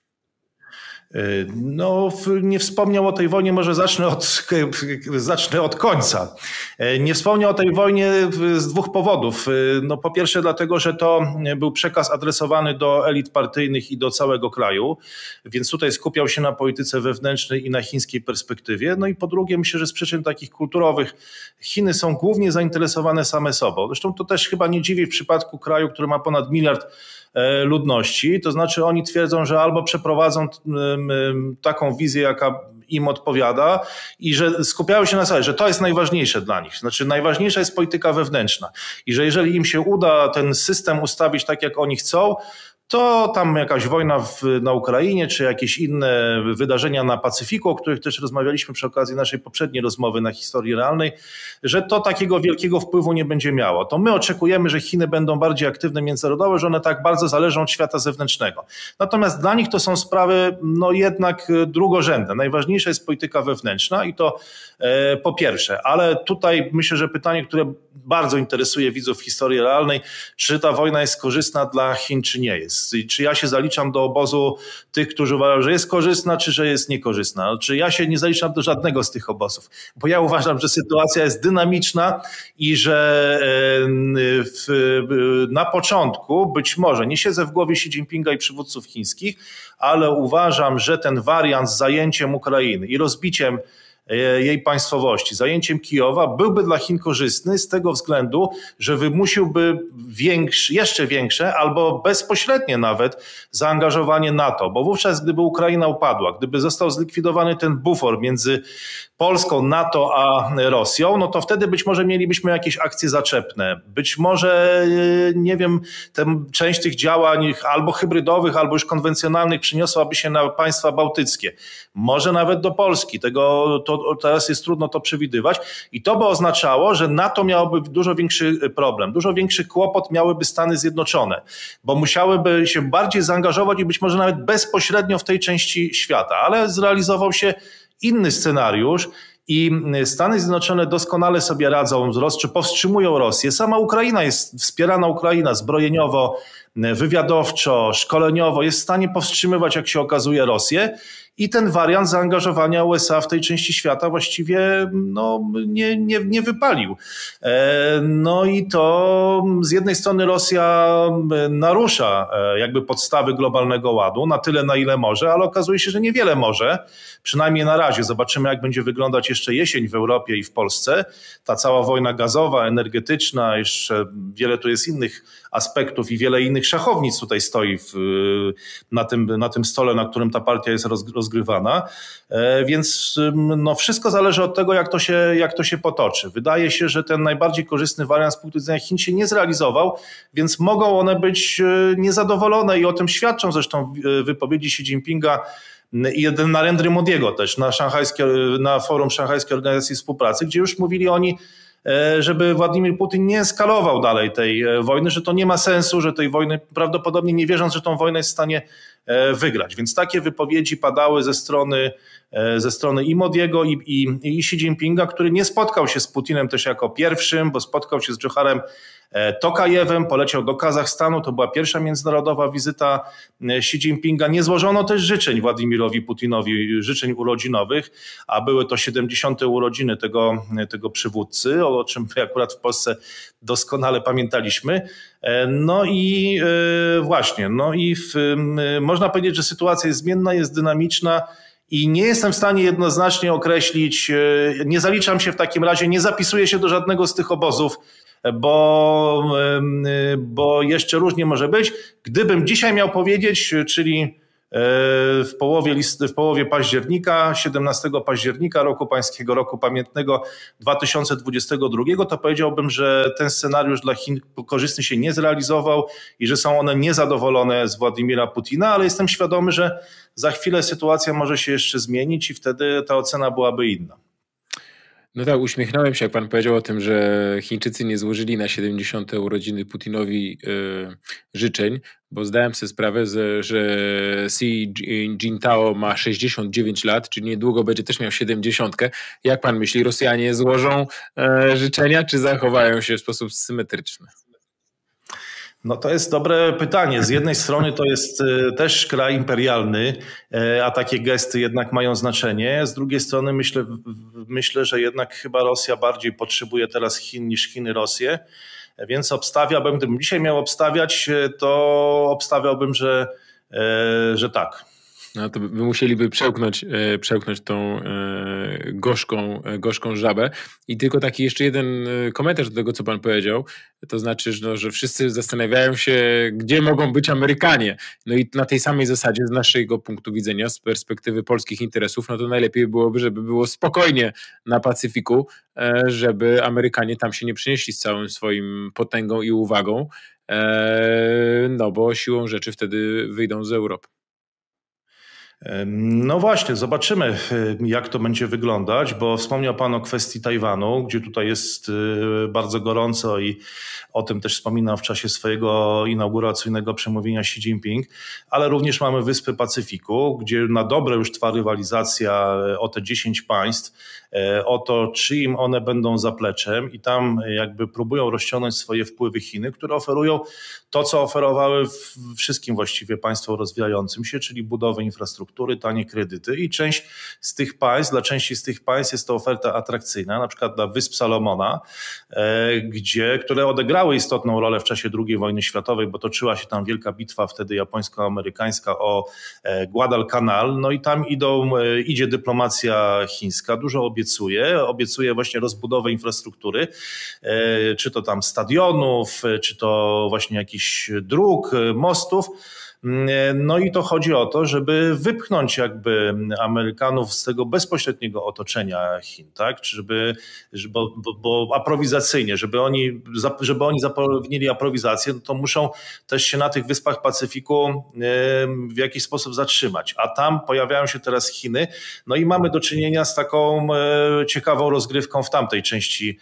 No, nie wspomniał o tej wojnie, może zacznę od, zacznę od końca. Nie wspomniał o tej wojnie z dwóch powodów. No, po pierwsze dlatego, że to był przekaz adresowany do elit partyjnych i do całego kraju, więc tutaj skupiał się na polityce wewnętrznej i na chińskiej perspektywie. No i po drugie, myślę, że z przyczyn takich kulturowych Chiny są głównie zainteresowane same sobą. Zresztą to też chyba nie dziwi w przypadku kraju, który ma ponad miliard ludności, to znaczy oni twierdzą, że albo przeprowadzą taką wizję, jaka im odpowiada i że skupiają się na sobie, że to jest najważniejsze dla nich. Znaczy najważniejsza jest polityka wewnętrzna i że jeżeli im się uda ten system ustawić tak, jak oni chcą, to tam jakaś wojna w, na Ukrainie, czy jakieś inne wydarzenia na Pacyfiku, o których też rozmawialiśmy przy okazji naszej poprzedniej rozmowy na historii realnej, że to takiego wielkiego wpływu nie będzie miało. To my oczekujemy, że Chiny będą bardziej aktywne międzynarodowo, że one tak bardzo zależą od świata zewnętrznego. Natomiast dla nich to są sprawy no jednak drugorzędne. Najważniejsza jest polityka wewnętrzna i to e, po pierwsze, ale tutaj myślę, że pytanie, które bardzo interesuje widzów historii realnej, czy ta wojna jest korzystna dla Chin, czy nie jest. Czy ja się zaliczam do obozu tych, którzy uważają, że jest korzystna, czy że jest niekorzystna. Czy ja się nie zaliczam do żadnego z tych obozów. Bo ja uważam, że sytuacja jest dynamiczna i że w, na początku być może, nie siedzę w głowie Xi Jinpinga i przywódców chińskich, ale uważam, że ten wariant z zajęciem Ukrainy i rozbiciem jej państwowości, zajęciem Kijowa byłby dla Chin korzystny z tego względu, że wymusiłby większy, jeszcze większe albo bezpośrednie nawet zaangażowanie NATO, bo wówczas gdyby Ukraina upadła, gdyby został zlikwidowany ten bufor między Polską, NATO a Rosją, no to wtedy być może mielibyśmy jakieś akcje zaczepne. Być może, nie wiem, ten, część tych działań albo hybrydowych, albo już konwencjonalnych przyniosłaby się na państwa bałtyckie. Może nawet do Polski. Tego to, teraz jest trudno to przewidywać. I to by oznaczało, że NATO miałoby dużo większy problem, dużo większy kłopot miałyby Stany Zjednoczone, bo musiałyby się bardziej zaangażować i być może nawet bezpośrednio w tej części świata. Ale zrealizował się inny scenariusz i Stany Zjednoczone doskonale sobie radzą z Rosją, czy powstrzymują Rosję. Sama Ukraina jest wspierana, Ukraina zbrojeniowo, wywiadowczo, szkoleniowo jest w stanie powstrzymywać, jak się okazuje, Rosję. I ten wariant zaangażowania U S A w tej części świata właściwie no, nie, nie, nie wypalił. No i to z jednej strony Rosja narusza jakby podstawy globalnego ładu na tyle, na ile może, ale okazuje się, że niewiele może, przynajmniej na razie. Zobaczymy, jak będzie wyglądać jeszcze jesień w Europie i w Polsce. Ta cała wojna gazowa, energetyczna, jeszcze wiele tu jest innych aspektów i wiele innych szachownic tutaj stoi w, na, tym, na tym stole, na którym ta partia jest rozgrywana. rozgrywana, więc no wszystko zależy od tego, jak to się, jak to się potoczy. Wydaje się, że ten najbardziej korzystny wariant z punktu widzenia Chin się nie zrealizował, więc mogą one być niezadowolone i o tym świadczą zresztą wypowiedzi Xi Jinpinga i jeden Narendry Modiego też na, na forum Szanghajskiej Organizacji Współpracy, gdzie już mówili oni, żeby Władimir Putin nie eskalował dalej tej wojny, że to nie ma sensu, że tej wojny prawdopodobnie nie wierząc, że tą wojnę jest w stanie wygrać. Więc takie wypowiedzi padały ze strony, ze strony i Modiego i, i, i Xi Jinpinga, który nie spotkał się z Putinem też jako pierwszym, bo spotkał się z Dżocharem Tokajewem, poleciał do Kazachstanu, to była pierwsza międzynarodowa wizyta Xi Jinpinga. Nie złożono też życzeń Władimirowi Putinowi, życzeń urodzinowych, a były to siedemdziesiąte urodziny tego, tego przywódcy, o czym akurat w Polsce doskonale pamiętaliśmy. No i właśnie, no i w, można powiedzieć, że sytuacja jest zmienna, jest dynamiczna i nie jestem w stanie jednoznacznie określić, nie zaliczam się w takim razie, nie zapisuję się do żadnego z tych obozów, bo, bo jeszcze różnie może być. Gdybym dzisiaj miał powiedzieć, czyli w połowie, list, w połowie października, siedemnastego października roku pańskiego, roku pamiętnego dwa tysiące dwudziestego drugiego, to powiedziałbym, że ten scenariusz dla Chin korzystny się nie zrealizował i że są one niezadowolone z Władimira Putina, ale jestem świadomy, że za chwilę sytuacja może się jeszcze zmienić i wtedy ta ocena byłaby inna. No tak, uśmiechnąłem się, jak pan powiedział o tym, że Chińczycy nie złożyli na siedemdziesiąte urodziny Putinowi y, życzeń, bo zdałem sobie sprawę, że, że Xi Jinping ma sześćdziesiąt dziewięć lat, czyli niedługo będzie też miał siedemdziesiątkę. Jak pan myśli, Rosjanie złożą y, życzenia, czy zachowają się w sposób symetryczny? No to jest dobre pytanie. Z jednej strony to jest też kraj imperialny, a takie gesty jednak mają znaczenie. Z drugiej strony myślę, myślę, że jednak chyba Rosja bardziej potrzebuje teraz Chin niż Chiny Rosję. Więc obstawiałbym, gdybym dzisiaj miał obstawiać, to obstawiałbym, że, że tak. No to by musieliby przełknąć, przełknąć tą gorzką, gorzką żabę. I tylko taki jeszcze jeden komentarz do tego, co pan powiedział. To znaczy, że, no, że wszyscy zastanawiają się, gdzie mogą być Amerykanie. No i na tej samej zasadzie, z naszego punktu widzenia, z perspektywy polskich interesów, no to najlepiej byłoby, żeby było spokojnie na Pacyfiku, żeby Amerykanie tam się nie przynieśli z całym swoim potęgą i uwagą, no bo siłą rzeczy wtedy wyjdą z Europy. No właśnie, zobaczymy, jak to będzie wyglądać, bo wspomniał pan o kwestii Tajwanu, gdzie tutaj jest bardzo gorąco i o tym też wspominał w czasie swojego inauguracyjnego przemówienia Xi Jinping, ale również mamy Wyspy Pacyfiku, gdzie na dobre już trwa rywalizacja o te dziesięć państw, o to, czyim one będą zapleczem i tam jakby próbują rozciągnąć swoje wpływy Chiny, które oferują to, co oferowały wszystkim właściwie państwom rozwijającym się, czyli budowę infrastruktury, tanie kredyty i część z tych państw, dla części z tych państw jest to oferta atrakcyjna, na przykład dla Wysp Salomona, gdzie, które odegrały istotną rolę w czasie drugiej wojny światowej, bo toczyła się tam wielka bitwa wtedy japońsko-amerykańska o Guadalcanal, no i tam idą, idzie dyplomacja chińska, dużo obiecuje, obiecuje właśnie rozbudowę infrastruktury, czy to tam stadionów, czy to właśnie jakichś dróg, mostów. No i to chodzi o to, żeby wypchnąć jakby Amerykanów z tego bezpośredniego otoczenia Chin, tak? Żeby, bo, bo, bo aprowizacyjnie, żeby oni, żeby oni zapewnili aprowizację, no to muszą też się na tych wyspach Pacyfiku w jakiś sposób zatrzymać. A tam pojawiają się teraz Chiny, no i mamy do czynienia z taką ciekawą rozgrywką w tamtej części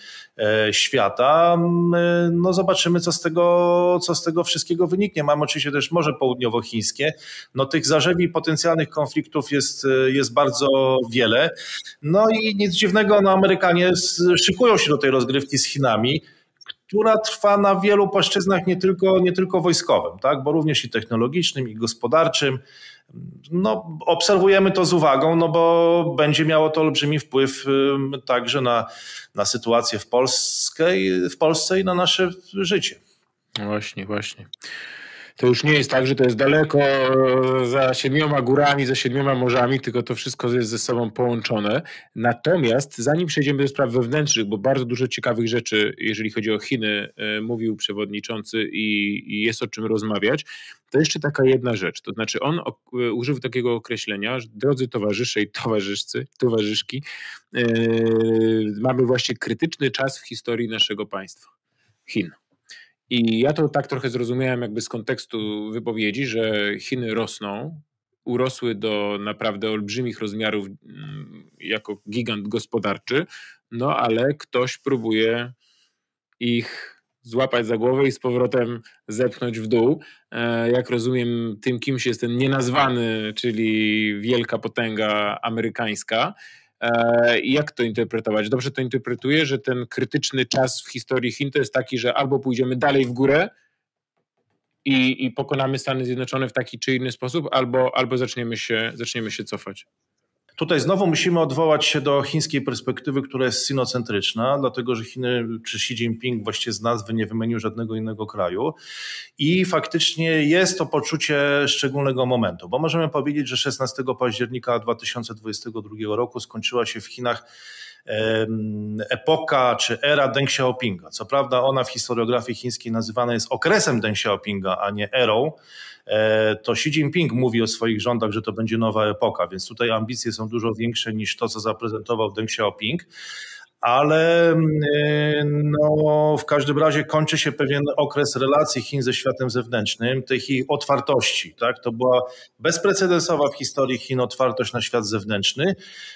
świata. No zobaczymy, co z tego, co z tego wszystkiego wyniknie. Mamy oczywiście też Morze Południowochińskie. No tych zarzewi potencjalnych konfliktów jest, jest bardzo wiele. No i nic dziwnego, no Amerykanie szykują się do tej rozgrywki z Chinami, która trwa na wielu płaszczyznach, nie tylko, nie tylko wojskowym, tak? Bo również i technologicznym, i gospodarczym. No, obserwujemy to z uwagą, no bo będzie miało to olbrzymi wpływ także na, na sytuację w Polsce, w Polsce i na nasze życie. Właśnie, właśnie. To już nie jest tak, że to jest daleko za siedmioma górami, za siedmioma morzami, tylko to wszystko jest ze sobą połączone. Natomiast zanim przejdziemy do spraw wewnętrznych, bo bardzo dużo ciekawych rzeczy, jeżeli chodzi o Chiny, mówił przewodniczący i, i jest o czym rozmawiać, to jeszcze taka jedna rzecz, to znaczy on użył takiego określenia, że drodzy towarzysze i towarzyszcy, towarzyszki, yy, mamy właśnie krytyczny czas w historii naszego państwa, Chin. I ja to tak trochę zrozumiałem jakby z kontekstu wypowiedzi, że Chiny rosną, urosły do naprawdę olbrzymich rozmiarów jako gigant gospodarczy, no ale ktoś próbuje ich złapać za głowę i z powrotem zepchnąć w dół. Jak rozumiem, tym kimś jest ten nienazwany, czyli wielka potęga amerykańska. Jak to interpretować? Dobrze to interpretuję, że ten krytyczny czas w historii Chin to jest taki, że albo pójdziemy dalej w górę i, i pokonamy Stany Zjednoczone w taki czy inny sposób, albo, albo zaczniemy się, zaczniemy się cofać. Tutaj znowu musimy odwołać się do chińskiej perspektywy, która jest sinocentryczna, dlatego że Chiny, czy Xi Jinping właściwie z nazwy nie wymienił żadnego innego kraju i faktycznie jest to poczucie szczególnego momentu, bo możemy powiedzieć, że szesnastego października dwa tysiące dwudziestego drugiego roku skończyła się w Chinach epoka czy era Deng Xiaopinga. Co prawda ona w historiografii chińskiej nazywana jest okresem Deng Xiaopinga, a nie erą. To Xi Jinping mówi o swoich rządach, że to będzie nowa epoka, więc tutaj ambicje są dużo większe niż to, co zaprezentował Deng Xiaoping. Ale no, w każdym razie kończy się pewien okres relacji Chin ze światem zewnętrznym, tej ich otwartości. Tak? To była bezprecedensowa w historii Chin otwartość na świat zewnętrzny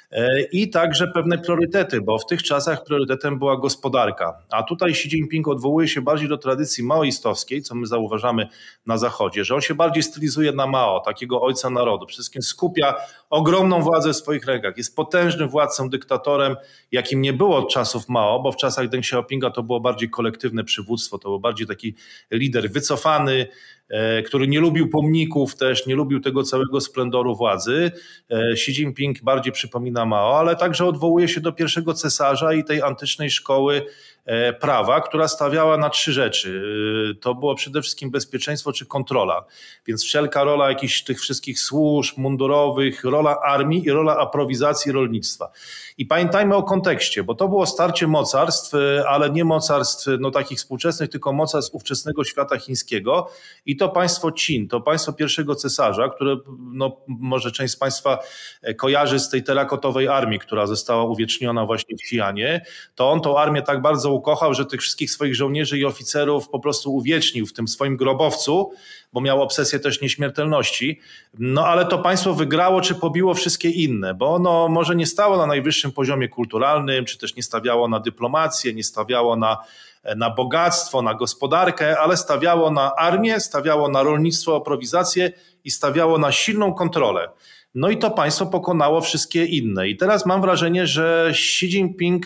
i także pewne priorytety, bo w tych czasach priorytetem była gospodarka. A tutaj Xi Jinping odwołuje się bardziej do tradycji maoistowskiej, co my zauważamy na Zachodzie, że on się bardziej stylizuje na Mao, takiego ojca narodu. Przede wszystkim skupia ogromną władzę w swoich rękach. Jest potężnym władcą, dyktatorem, jakim nie było od czasów Mao, bo w czasach Deng Xiaopinga to było bardziej kolektywne przywództwo, to był bardziej taki lider wycofany, który nie lubił pomników też, nie lubił tego całego splendoru władzy. Xi Jinping bardziej przypomina Mao, ale także odwołuje się do pierwszego cesarza i tej antycznej szkoły prawa, która stawiała na trzy rzeczy. To było przede wszystkim bezpieczeństwo czy kontrola, więc wszelka rola jakichś tych wszystkich służb mundurowych, rola armii i rola aprowizacji rolnictwa. I pamiętajmy o kontekście, bo to było starcie mocarstw, ale nie mocarstw no, takich współczesnych, tylko mocarstw ówczesnego świata chińskiego i to państwo Qin, to państwo pierwszego cesarza, które no, może część z Państwa kojarzy z tej terakotowej armii, która została uwieczniona właśnie w Xi'anie, to on tą armię tak bardzo ukochał, że tych wszystkich swoich żołnierzy i oficerów po prostu uwiecznił w tym swoim grobowcu, bo miał obsesję też nieśmiertelności. No ale to państwo wygrało czy pobiło wszystkie inne, bo ono może nie stało na najwyższym poziomie kulturalnym, czy też nie stawiało na dyplomację, nie stawiało na, na bogactwo, na gospodarkę, ale stawiało na armię, stawiało na rolnictwo, aprowizację i stawiało na silną kontrolę. No i to państwo pokonało wszystkie inne. I teraz mam wrażenie, że Xi Jinping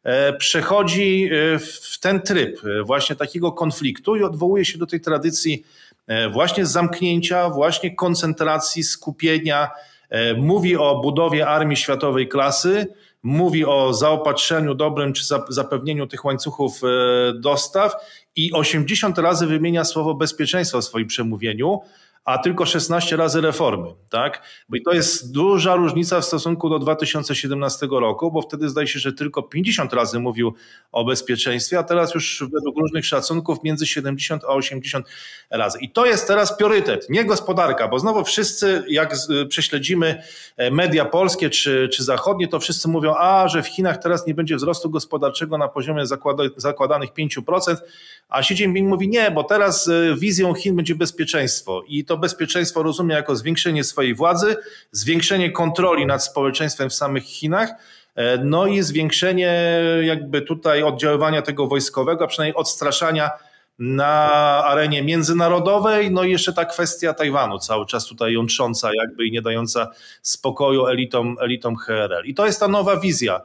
przechodzi w ten tryb właśnie takiego konfliktu i odwołuje się do tej tradycji właśnie zamknięcia, właśnie koncentracji, skupienia. Mówi o budowie armii światowej klasy, mówi o zaopatrzeniu dobrym czy zapewnieniu tych łańcuchów dostaw i osiemdziesiąt razy wymienia słowo bezpieczeństwo w swoim przemówieniu, a tylko szesnaście razy reformy. Tak? Bo i to jest duża różnica w stosunku do dwa tysiące siedemnastego roku, bo wtedy zdaje się, że tylko pięćdziesiąt razy mówił o bezpieczeństwie, a teraz już według różnych szacunków między siedemdziesiąt a osiemdziesiąt razy. I to jest teraz priorytet, nie gospodarka, bo znowu wszyscy, jak prześledzimy media polskie czy, czy zachodnie, to wszyscy mówią, a że w Chinach teraz nie będzie wzrostu gospodarczego na poziomie zakłada, zakładanych pięć procent, a Xi Jinping mówi nie, bo teraz wizją Chin będzie bezpieczeństwo i to bezpieczeństwo rozumie jako zwiększenie swojej władzy, zwiększenie kontroli nad społeczeństwem w samych Chinach, no i zwiększenie jakby tutaj oddziaływania tego wojskowego, a przynajmniej odstraszania na arenie międzynarodowej, no i jeszcze ta kwestia Tajwanu cały czas tutaj jątrząca jakby i nie dająca spokoju elitom, elitom H R L. I to jest ta nowa wizja,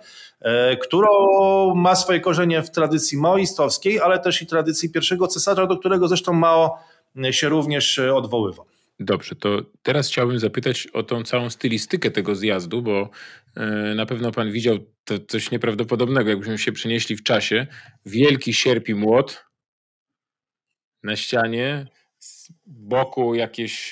która ma swoje korzenie w tradycji maoistowskiej, ale też i tradycji pierwszego cesarza, do którego zresztą Mao się również odwoływał. Dobrze, to teraz chciałbym zapytać o tą całą stylistykę tego zjazdu, bo na pewno pan widział to coś nieprawdopodobnego, jakbyśmy się przenieśli w czasie. Wielki sierp i młot na ścianie, z boku jakieś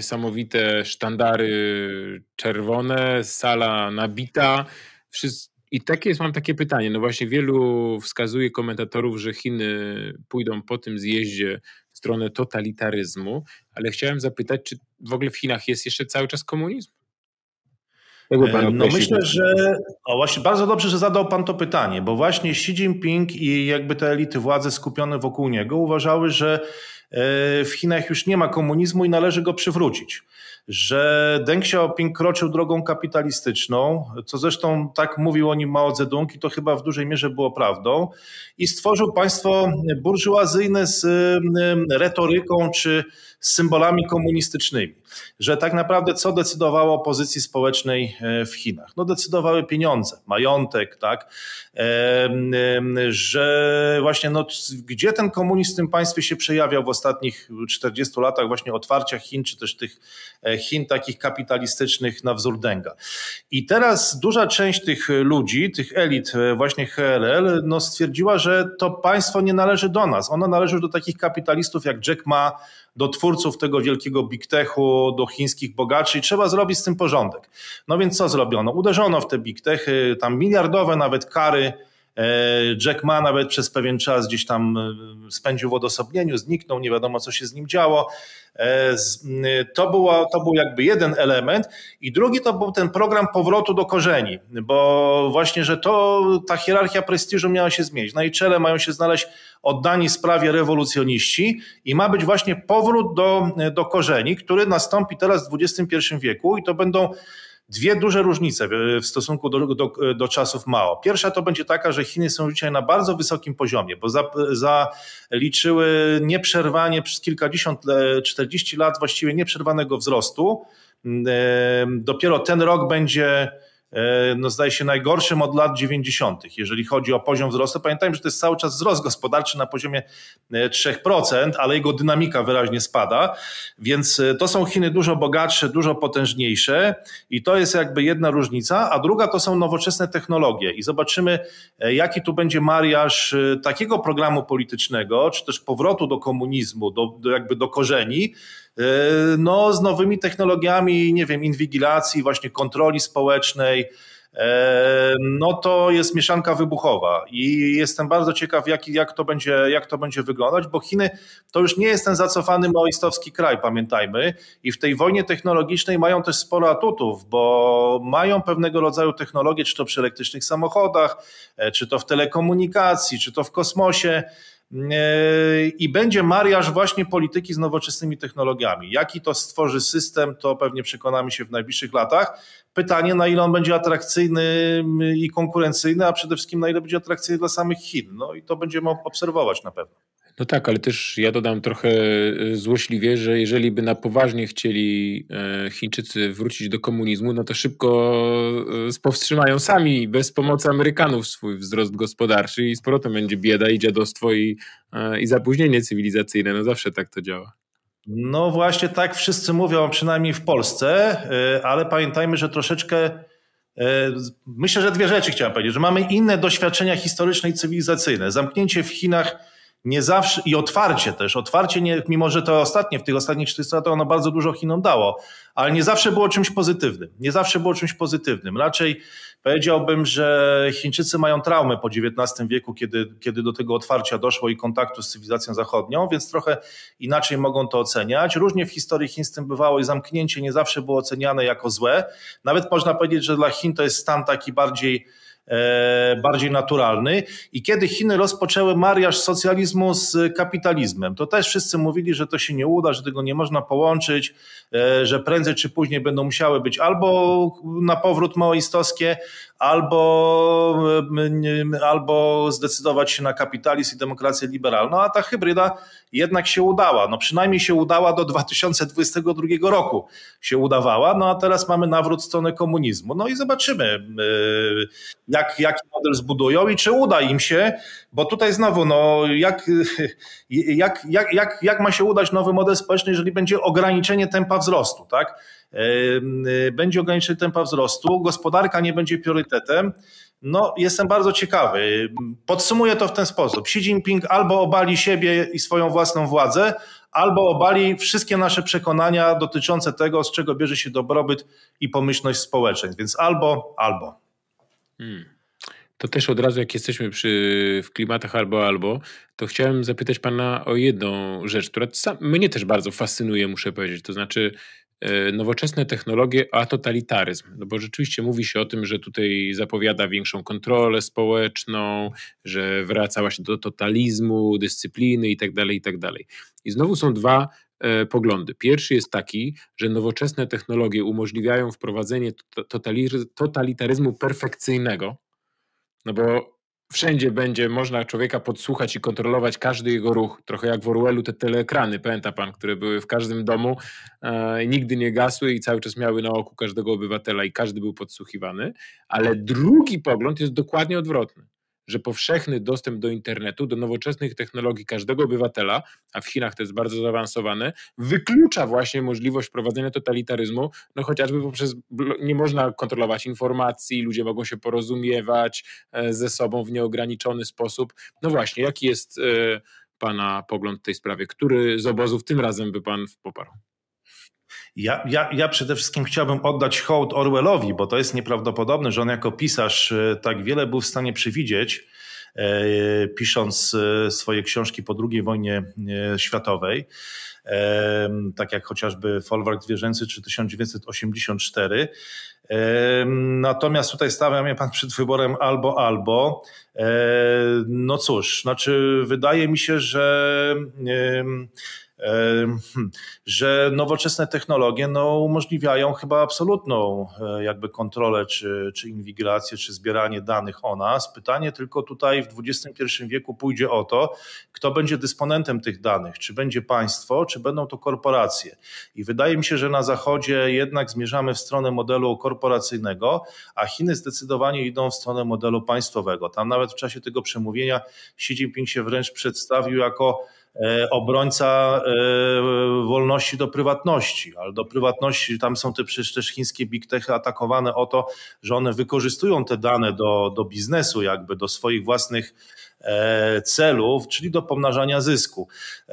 niesamowite sztandary czerwone, sala nabita I takie jest, mam takie pytanie, no właśnie wielu wskazuje komentatorów, że Chiny pójdą po tym zjeździe w stronę totalitaryzmu, ale chciałem zapytać, czy w ogóle w Chinach jest jeszcze cały czas komunizm? No myślę, że o właśnie bardzo dobrze, że zadał pan to pytanie, bo właśnie Xi Jinping i jakby te elity władzy skupione wokół niego uważały, że w Chinach już nie ma komunizmu i należy go przywrócić. Że Deng Xiaoping kroczył drogą kapitalistyczną, co zresztą tak mówił o nim Mao Zedong i to chyba w dużej mierze było prawdą, i stworzył państwo burżuazyjne z retoryką czy z symbolami komunistycznymi. Że tak naprawdę co decydowało o pozycji społecznej w Chinach? No decydowały pieniądze, majątek, tak? Że właśnie no, gdzie ten komunizm w tym państwie się przejawiał w ostatnich czterdziestu latach właśnie otwarcia Chin, czy też tych Chin takich kapitalistycznych na wzór Denga. I teraz duża część tych ludzi, tych elit właśnie H L L, no stwierdziła, że to państwo nie należy do nas. Ono należy do takich kapitalistów jak Jack Ma, do twórców tego wielkiego big techu, do chińskich bogaczy i trzeba zrobić z tym porządek. No więc co zrobiono? Uderzono w te big techy, tam miliardowe nawet kary. Jack Ma nawet przez pewien czas gdzieś tam spędził w odosobnieniu, zniknął, nie wiadomo co się z nim działo. To, było, to był jakby jeden element i drugi to był ten program powrotu do korzeni, bo właśnie, że to ta hierarchia prestiżu miała się zmienić. Na jej czele mają się znaleźć oddani sprawie rewolucjoniści i ma być właśnie powrót do, do korzeni, który nastąpi teraz w dwudziestym pierwszym wieku i to będą dwie duże różnice w stosunku do, do, do czasów Mao. Pierwsza to będzie taka, że Chiny są dzisiaj na bardzo wysokim poziomie, bo zaliczyły nieprzerwanie przez kilkadziesiąt, czterdzieści lat właściwie nieprzerwanego wzrostu. Dopiero ten rok będzie, no zdaje się, najgorszym od lat dziewięćdziesiątych, jeżeli chodzi o poziom wzrostu. Pamiętajmy, że to jest cały czas wzrost gospodarczy na poziomie trzy procent, ale jego dynamika wyraźnie spada, więc to są Chiny dużo bogatsze, dużo potężniejsze i to jest jakby jedna różnica, a druga to są nowoczesne technologie i zobaczymy, jaki tu będzie mariaż takiego programu politycznego, czy też powrotu do komunizmu, do, do jakby do korzeni, no z nowymi technologiami, nie wiem, inwigilacji, właśnie kontroli społecznej, no to jest mieszanka wybuchowa i jestem bardzo ciekaw, jak, jak, to będzie, jak to będzie wyglądać, bo Chiny to już nie jest ten zacofany maoistowski kraj, pamiętajmy, i w tej wojnie technologicznej mają też sporo atutów, bo mają pewnego rodzaju technologie, czy to przy elektrycznych samochodach, czy to w telekomunikacji, czy to w kosmosie, i będzie mariaż właśnie polityki z nowoczesnymi technologiami. Jaki to stworzy system, to pewnie przekonamy się w najbliższych latach. Pytanie, na ile on będzie atrakcyjny i konkurencyjny, a przede wszystkim na ile będzie atrakcyjny dla samych Chin. No i to będziemy obserwować na pewno. No tak, ale też ja dodam trochę złośliwie, że jeżeli by na poważnie chcieli Chińczycy wrócić do komunizmu, no to szybko powstrzymają sami bez pomocy Amerykanów swój wzrost gospodarczy i z powrotem będzie bieda i dziadostwo i, i zapóźnienie cywilizacyjne. No zawsze tak to działa. No właśnie tak wszyscy mówią, przynajmniej w Polsce, ale pamiętajmy, że troszeczkę myślę, że dwie rzeczy chciałem powiedzieć, że mamy inne doświadczenia historyczne i cywilizacyjne. Zamknięcie w Chinach nie zawsze i otwarcie też, otwarcie, nie, mimo że to ostatnie, w tych ostatnich czterdziestu latach ono bardzo dużo Chinom dało, ale nie zawsze było czymś pozytywnym, nie zawsze było czymś pozytywnym. Raczej powiedziałbym, że Chińczycy mają traumę po dziewiętnastym wieku, kiedy, kiedy do tego otwarcia doszło i kontaktu z cywilizacją zachodnią, więc trochę inaczej mogą to oceniać. Różnie w historii Chin z tym bywało i zamknięcie nie zawsze było oceniane jako złe. Nawet można powiedzieć, że dla Chin to jest stan taki bardziej bardziej naturalny i kiedy Chiny rozpoczęły mariaż socjalizmu z kapitalizmem, to też wszyscy mówili, że to się nie uda, że tego nie można połączyć, że prędzej czy później będą musiały być albo na powrót maoistowskie, albo, albo zdecydować się na kapitalizm i demokrację liberalną, a ta hybryda jednak się udała. No przynajmniej się udała do dwa tysiące dwudziestego drugiego roku się udawała, no a teraz mamy nawrót w stronę komunizmu. No i zobaczymy, jak, jaki model zbudują i czy uda im się, bo tutaj znowu, no jak, jak, jak, jak, jak ma się udać nowy model społeczny, jeżeli będzie ograniczenie tempa wzrostu, tak? Będzie ograniczenie tempa wzrostu, gospodarka nie będzie priorytetem. No, jestem bardzo ciekawy. Podsumuję to w ten sposób. Xi Jinping albo obali siebie i swoją własną władzę, albo obali wszystkie nasze przekonania dotyczące tego, z czego bierze się dobrobyt i pomyślność społeczeństw. Więc albo, albo. Hmm. To też od razu, jak jesteśmy przy, w klimatach albo albo, to chciałem zapytać pana o jedną rzecz, która sam, mnie też bardzo fascynuje, muszę powiedzieć. To znaczy e, nowoczesne technologie, a totalitaryzm. No bo rzeczywiście mówi się o tym, że tutaj zapowiada większą kontrolę społeczną, że wraca właśnie do totalizmu, dyscypliny i tak dalej, i tak dalej. I znowu są dwa e, poglądy. Pierwszy jest taki, że nowoczesne technologie umożliwiają wprowadzenie to- totaliry- totalitaryzmu perfekcyjnego, no bo wszędzie będzie można człowieka podsłuchać i kontrolować każdy jego ruch. Trochę jak w Orwellu te teleekrany, pamięta pan, które były w każdym domu, e, nigdy nie gasły i cały czas miały na oku każdego obywatela i każdy był podsłuchiwany. Ale drugi pogląd jest dokładnie odwrotny, że powszechny dostęp do internetu, do nowoczesnych technologii każdego obywatela, a w Chinach to jest bardzo zaawansowane, wyklucza właśnie możliwość prowadzenia totalitaryzmu, no chociażby poprzez, blo- nie można kontrolować informacji, ludzie mogą się porozumiewać e, ze sobą w nieograniczony sposób. No właśnie, jaki jest e, pana pogląd w tej sprawie? Który z obozów tym razem by pan poparł? Ja, ja, ja przede wszystkim chciałbym oddać hołd Orwellowi, bo to jest nieprawdopodobne, że on jako pisarz e, tak wiele był w stanie przewidzieć, e, pisząc e, swoje książki po drugiej wojnie e, światowej, e, tak jak chociażby Folwark Zwierzęcy czy tysiąc dziewięćset osiemdziesiąt cztery. E, Natomiast tutaj stawia mnie pan przed wyborem albo, albo. E, No cóż, znaczy wydaje mi się, że e, że nowoczesne technologie no, umożliwiają chyba absolutną e, jakby kontrolę czy, czy inwigilację, czy zbieranie danych o nas. Pytanie tylko tutaj w dwudziestym pierwszym wieku pójdzie o to, kto będzie dysponentem tych danych, czy będzie państwo, czy będą to korporacje. I wydaje mi się, że na Zachodzie jednak zmierzamy w stronę modelu korporacyjnego, a Chiny zdecydowanie idą w stronę modelu państwowego. Tam nawet w czasie tego przemówienia Xi Jinping się wręcz przedstawił jako obrońca wolności do prywatności, ale do prywatności tam są te przecież też chińskie big techy atakowane o to, że one wykorzystują te dane do, do biznesu, jakby do swoich własnych celów, czyli do pomnażania zysku.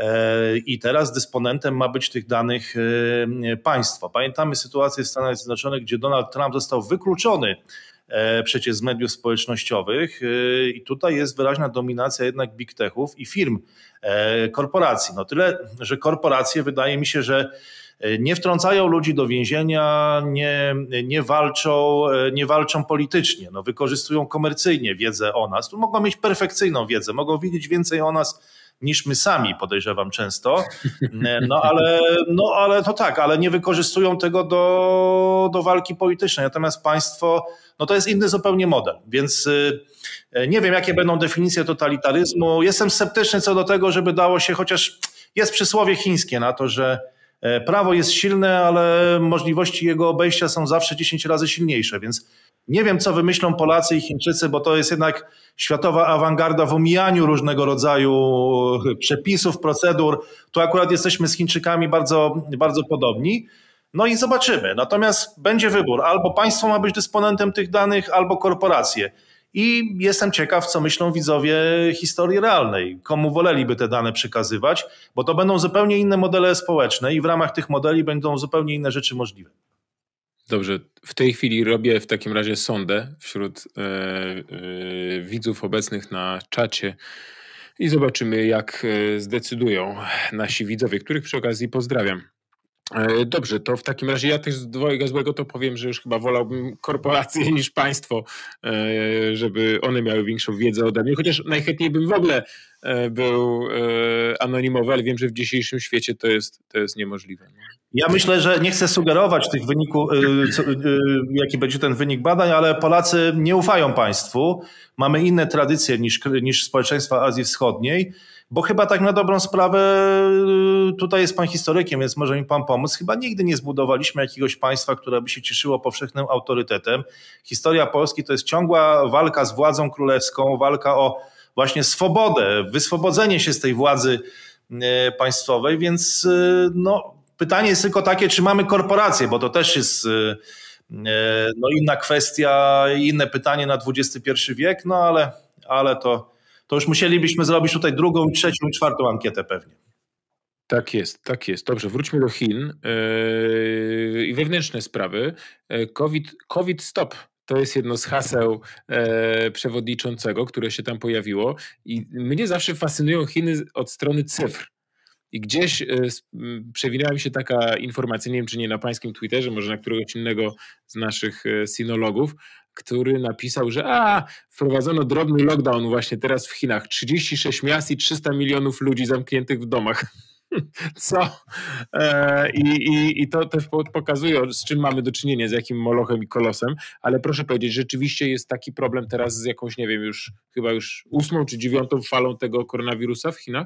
I teraz dysponentem ma być tych danych państwo. Pamiętamy sytuację w Stanach Zjednoczonych, gdzie Donald Trump został wykluczony przecież z mediów społecznościowych i tutaj jest wyraźna dominacja jednak big techów i firm, korporacji. No tyle, że korporacje wydaje mi się, że nie wtrącają ludzi do więzienia, nie, nie, walczą, nie walczą politycznie, no wykorzystują komercyjnie wiedzę o nas. Tu mogą mieć perfekcyjną wiedzę, mogą wiedzieć więcej o nas niż my sami, podejrzewam często, no ale, no ale to tak, ale nie wykorzystują tego do, do walki politycznej. Natomiast państwo, no to jest inny zupełnie model, więc nie wiem, jakie będą definicje totalitaryzmu. Jestem sceptyczny co do tego, żeby dało się, chociaż jest przysłowie chińskie na to, że prawo jest silne, ale możliwości jego obejścia są zawsze dziesięć razy silniejsze, więc nie wiem, co wymyślą Polacy i Chińczycy, bo to jest jednak światowa awangarda w omijaniu różnego rodzaju przepisów, procedur. Tu akurat jesteśmy z Chińczykami bardzo, bardzo podobni. No i zobaczymy. Natomiast będzie wybór. Albo państwo ma być dysponentem tych danych, albo korporacje. I jestem ciekaw, co myślą widzowie historii realnej. Komu woleliby te dane przekazywać, bo to będą zupełnie inne modele społeczne i w ramach tych modeli będą zupełnie inne rzeczy możliwe. Dobrze, w tej chwili robię w takim razie sondę wśród e, e, widzów obecnych na czacie i zobaczymy, jak e, zdecydują nasi widzowie, których przy okazji pozdrawiam. E, Dobrze, to w takim razie ja też z dwojga złego to powiem, że już chyba wolałbym korporacje niż państwo, e, żeby one miały większą wiedzę ode mnie, chociaż najchętniej bym w ogóle e, był e, anonimowy, ale wiem, że w dzisiejszym świecie to jest, to jest niemożliwe. Ja myślę, że nie chcę sugerować tych wyników, jaki będzie ten wynik badań, ale Polacy nie ufają państwu. Mamy inne tradycje niż, niż społeczeństwa Azji Wschodniej, bo chyba tak na dobrą sprawę, tutaj jest pan historykiem, więc może mi pan pomóc, chyba nigdy nie zbudowaliśmy jakiegoś państwa, które by się cieszyło powszechnym autorytetem. Historia Polski to jest ciągła walka z władzą królewską, walka o właśnie swobodę, wyswobodzenie się z tej władzy państwowej, więc no, pytanie jest tylko takie, czy mamy korporacje, bo to też jest no, inna kwestia, inne pytanie na dwudziesty pierwszy wiek, no ale, ale to, to już musielibyśmy zrobić tutaj drugą, trzecią i czwartą ankietę pewnie. Tak jest, tak jest. Dobrze, wróćmy do Chin yy, i wewnętrzne sprawy. COVID, COVID stop, To jest jedno z haseł e, przewodniczącego, które się tam pojawiło i mnie zawsze fascynują Chiny od strony cyfr. I gdzieś e, przewinęła mi się taka informacja, nie wiem czy nie na pańskim Twitterze, może na któregoś innego z naszych e, sinologów, który napisał, że a, wprowadzono drobny lockdown właśnie teraz w Chinach. trzydzieści sześć miast i trzysta milionów ludzi zamkniętych w domach. Co? E, i, i, I to też pokazuje, z czym mamy do czynienia, z jakim molochem i kolosem, ale proszę powiedzieć, rzeczywiście jest taki problem teraz z jakąś, nie wiem, już chyba już ósmą czy dziewiątą falą tego koronawirusa w Chinach?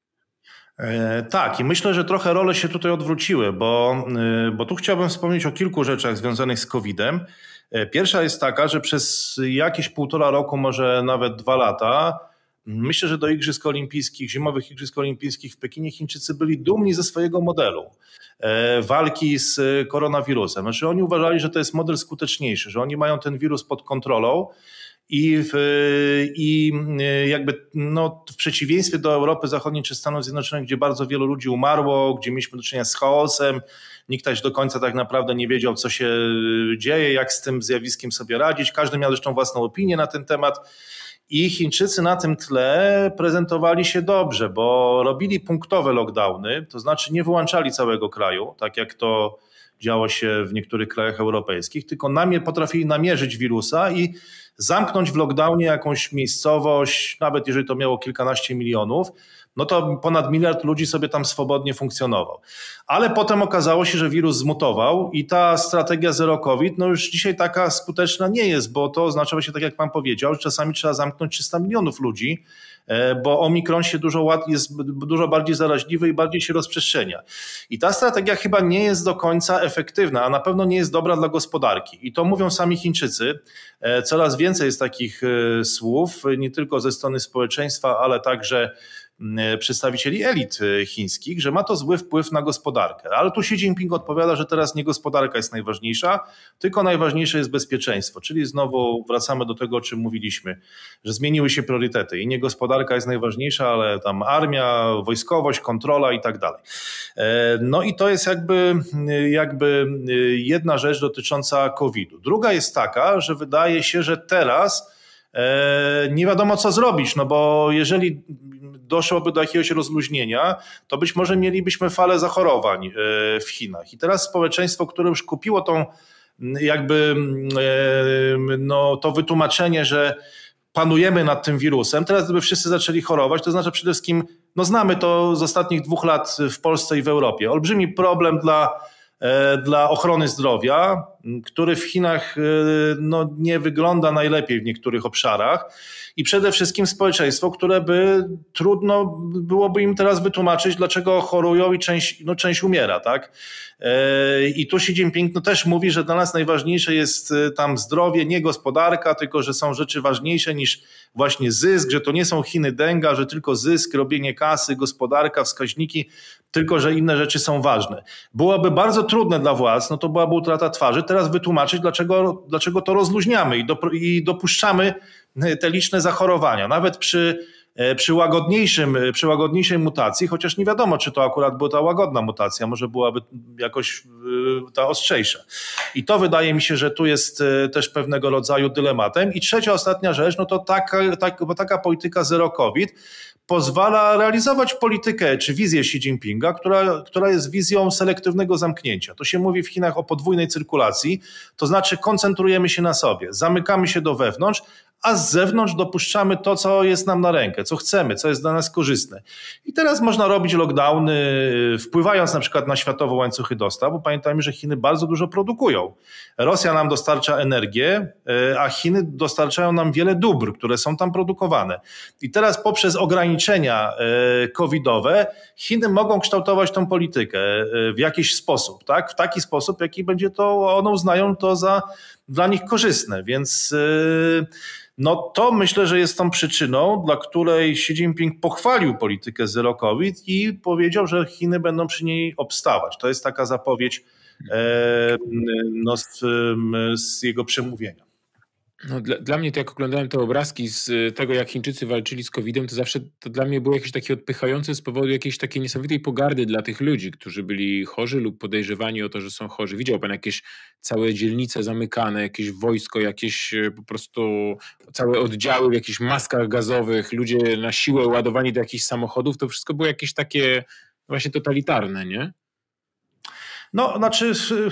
E, tak, i myślę, że trochę role się tutaj odwróciły, bo, e, bo tu chciałbym wspomnieć o kilku rzeczach związanych z kowidem. E, pierwsza jest taka, że przez jakieś półtora roku, może nawet dwa lata, myślę, że do Igrzysk Olimpijskich, zimowych Igrzysk Olimpijskich w Pekinie Chińczycy byli dumni ze swojego modelu e, walki z koronawirusem. Znaczy oni uważali, że to jest model skuteczniejszy, że oni mają ten wirus pod kontrolą i, w, i jakby no, w przeciwieństwie do Europy Zachodniej czy Stanów Zjednoczonych, gdzie bardzo wielu ludzi umarło, gdzie mieliśmy do czynienia z chaosem, nikt też do końca tak naprawdę nie wiedział, co się dzieje, jak z tym zjawiskiem sobie radzić. Każdy miał zresztą własną opinię na ten temat. I Chińczycy na tym tle prezentowali się dobrze, bo robili punktowe lockdowny, to znaczy nie wyłączali całego kraju, tak jak to działo się w niektórych krajach europejskich, tylko namie, potrafili namierzyć wirusa i zamknąć w lockdownie jakąś miejscowość, nawet jeżeli to miało kilkanaście milionów, no to ponad miliard ludzi sobie tam swobodnie funkcjonował. Ale potem okazało się, że wirus zmutował i ta strategia zero COVID no już dzisiaj taka skuteczna nie jest, bo to oznacza się, tak jak pan powiedział, że czasami trzeba zamknąć trzysta milionów ludzi, bo Omikron się dużo łat, jest dużo bardziej zaraźliwy i bardziej się rozprzestrzenia. I ta strategia chyba nie jest do końca efektywna, a na pewno nie jest dobra dla gospodarki. I to mówią sami Chińczycy. Coraz więcej jest takich słów, nie tylko ze strony społeczeństwa, ale także przedstawicieli elit chińskich, że ma to zły wpływ na gospodarkę. Ale tu Xi Jinping odpowiada, że teraz nie gospodarka jest najważniejsza, tylko najważniejsze jest bezpieczeństwo. Czyli znowu wracamy do tego, o czym mówiliśmy, że zmieniły się priorytety i nie gospodarka jest najważniejsza, ale tam armia, wojskowość, kontrola i tak dalej. No i to jest jakby, jakby jedna rzecz dotycząca kowida. Druga jest taka, że wydaje się, że teraz nie wiadomo co zrobić, no bo jeżeli doszłoby do jakiegoś rozluźnienia, to być może mielibyśmy falę zachorowań w Chinach. I teraz społeczeństwo, które już kupiło tą jakby no, to wytłumaczenie, że panujemy nad tym wirusem, teraz gdyby wszyscy zaczęli chorować, to znaczy przede wszystkim, no znamy to z ostatnich dwóch lat w Polsce i w Europie. Olbrzymi problem dla dla ochrony zdrowia, który w Chinach no, nie wygląda najlepiej w niektórych obszarach i przede wszystkim społeczeństwo, które by trudno byłoby im teraz wytłumaczyć, dlaczego chorują i część, no, część umiera, tak? I tu Xi Jinping no, też mówi, że dla nas najważniejsze jest tam zdrowie, nie gospodarka, tylko że są rzeczy ważniejsze niż właśnie zysk, że to nie są Chiny Denga, że tylko zysk, robienie kasy, gospodarka, wskaźniki, tylko że inne rzeczy są ważne. Byłoby bardzo trudne dla władz, no to byłaby utrata twarzy, teraz wytłumaczyć, dlaczego, dlaczego to rozluźniamy i, do, i dopuszczamy te liczne zachorowania. Nawet przy, przy, łagodniejszym, przy łagodniejszej mutacji, chociaż nie wiadomo, czy to akurat była ta łagodna mutacja, może byłaby jakoś ta ostrzejsza. I to wydaje mi się, że tu jest też pewnego rodzaju dylematem. I trzecia, ostatnia rzecz, no to taka, taka, taka polityka zero COVID pozwala realizować politykę czy wizję Xi Jinpinga, która, która jest wizją selektywnego zamknięcia. To się mówi w Chinach o podwójnej cyrkulacji, to znaczy koncentrujemy się na sobie, zamykamy się do wewnątrz, a z zewnątrz dopuszczamy to, co jest nam na rękę, co chcemy, co jest dla nas korzystne. I teraz można robić lockdowny, wpływając na przykład na światowe łańcuchy dostaw, bo pamiętajmy, że Chiny bardzo dużo produkują. Rosja nam dostarcza energię, a Chiny dostarczają nam wiele dóbr, które są tam produkowane. I teraz poprzez ograniczenia covidowe Chiny mogą kształtować tą politykę w jakiś sposób, tak? W taki sposób, jaki będzie to, one uznają to za dla nich korzystne, więc no to myślę, że jest tą przyczyną, dla której Xi Jinping pochwalił politykę zero COVID i powiedział, że Chiny będą przy niej obstawać. To jest taka zapowiedź no, z, z jego przemówienia. No, dla, dla mnie to jak oglądałem te obrazki z tego, jak Chińczycy walczyli z kowidem, to zawsze to dla mnie było jakieś takie odpychające z powodu jakiejś takiej niesamowitej pogardy dla tych ludzi, którzy byli chorzy lub podejrzewani o to, że są chorzy. Widział pan jakieś całe dzielnice zamykane, jakieś wojsko, jakieś po prostu całe oddziały w jakichś maskach gazowych, ludzie na siłę ładowani do jakichś samochodów, to wszystko było jakieś takie właśnie totalitarne, nie? No, znaczy,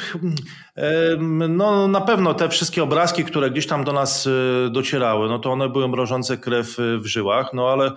no na pewno te wszystkie obrazki, które gdzieś tam do nas docierały, no to one były mrożące krew w żyłach, no ale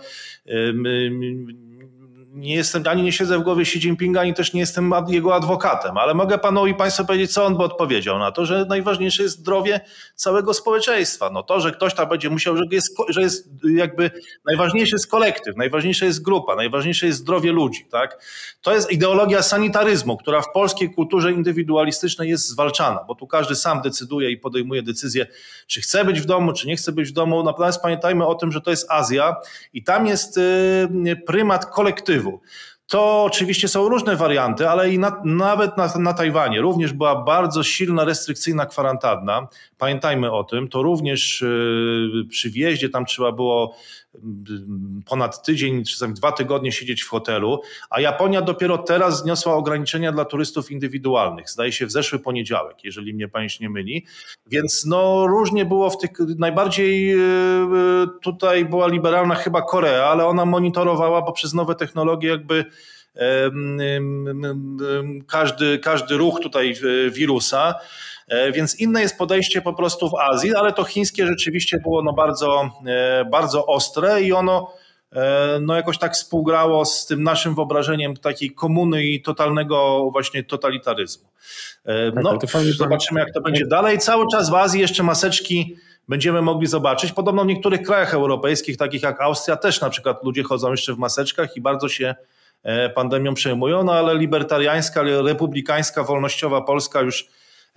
nie jestem, ani nie siedzę w głowie Xi Jinpinga, ani też nie jestem jego adwokatem, ale mogę panu i państwu powiedzieć, co on by odpowiedział na to, że najważniejsze jest zdrowie całego społeczeństwa. No to, że ktoś tam będzie musiał, że jest, że jest jakby najważniejszy jest kolektyw, najważniejsza jest grupa, najważniejsze jest zdrowie ludzi, tak? To jest ideologia sanitaryzmu, która w polskiej kulturze indywidualistycznej jest zwalczana, bo tu każdy sam decyduje i podejmuje decyzję, czy chce być w domu, czy nie chce być w domu. Natomiast pamiętajmy o tym, że to jest Azja i tam jest prymat kolektywu. To oczywiście są różne warianty, ale i na, nawet na, na Tajwanie również była bardzo silna, restrykcyjna kwarantanna. Pamiętajmy o tym. To również yy, przy wjeździe tam trzeba było yy, ponad tydzień, czy dwa tygodnie siedzieć w hotelu, a Japonia dopiero teraz zniosła ograniczenia dla turystów indywidualnych. Zdaje się w zeszły poniedziałek, jeżeli mnie pamięć nie myli. Więc no różnie było w tych, najbardziej yy, tutaj była liberalna chyba Korea, ale ona monitorowała poprzez nowe technologie jakby każdy, każdy ruch tutaj wirusa, więc inne jest podejście po prostu w Azji, ale to chińskie rzeczywiście było no bardzo, bardzo ostre i ono no jakoś tak współgrało z tym naszym wyobrażeniem takiej komuny i totalnego właśnie totalitaryzmu. No zobaczymy, jak to będzie dalej. Cały czas w Azji jeszcze maseczki będziemy mogli zobaczyć. Podobno w niektórych krajach europejskich, takich jak Austria, też na przykład ludzie chodzą jeszcze w maseczkach i bardzo się pandemią przejmują, no ale libertariańska, republikańska, wolnościowa Polska już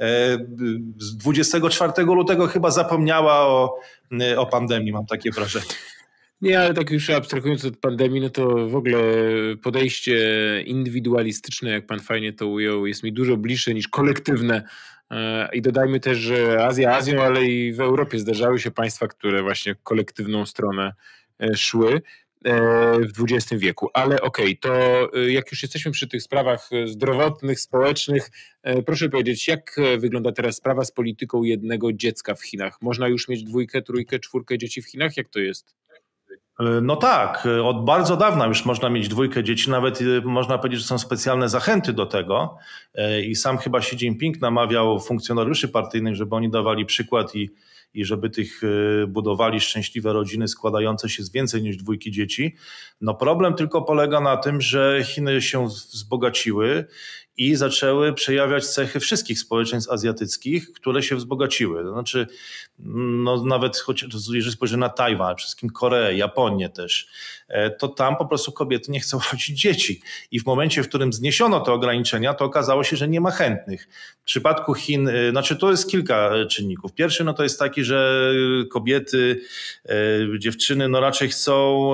z dwudziestego czwartego lutego chyba zapomniała o, o pandemii, mam takie wrażenie. Nie, ale tak już abstrahując od pandemii, no to w ogóle podejście indywidualistyczne, jak pan fajnie to ujął, jest mi dużo bliższe niż kolektywne. I dodajmy też, że Azja Azją, ale i w Europie zdarzały się państwa, które właśnie kolektywną stronę szły w dwudziestym wieku. Ale okej, okay, to jak już jesteśmy przy tych sprawach zdrowotnych, społecznych, proszę powiedzieć, jak wygląda teraz sprawa z polityką jednego dziecka w Chinach? Można już mieć dwójkę, trójkę, czwórkę dzieci w Chinach? Jak to jest? No tak, od bardzo dawna już można mieć dwójkę dzieci, nawet można powiedzieć, że są specjalne zachęty do tego i sam chyba Xi Jinping namawiał funkcjonariuszy partyjnych, żeby oni dawali przykład i i żeby tych budowali szczęśliwe rodziny składające się z więcej niż dwójki dzieci. No problem tylko polega na tym, że Chiny się wzbogaciły i zaczęły przejawiać cechy wszystkich społeczeństw azjatyckich, które się wzbogaciły. To znaczy, no nawet choć, jeżeli spojrzymy na Tajwan, przede wszystkim Koreę, Japonię też, to tam po prostu kobiety nie chcą rodzić dzieci. I w momencie, w którym zniesiono te ograniczenia, to okazało się, że nie ma chętnych. W przypadku Chin, znaczy to jest kilka czynników. Pierwszy no to jest taki, że kobiety, dziewczyny no raczej chcą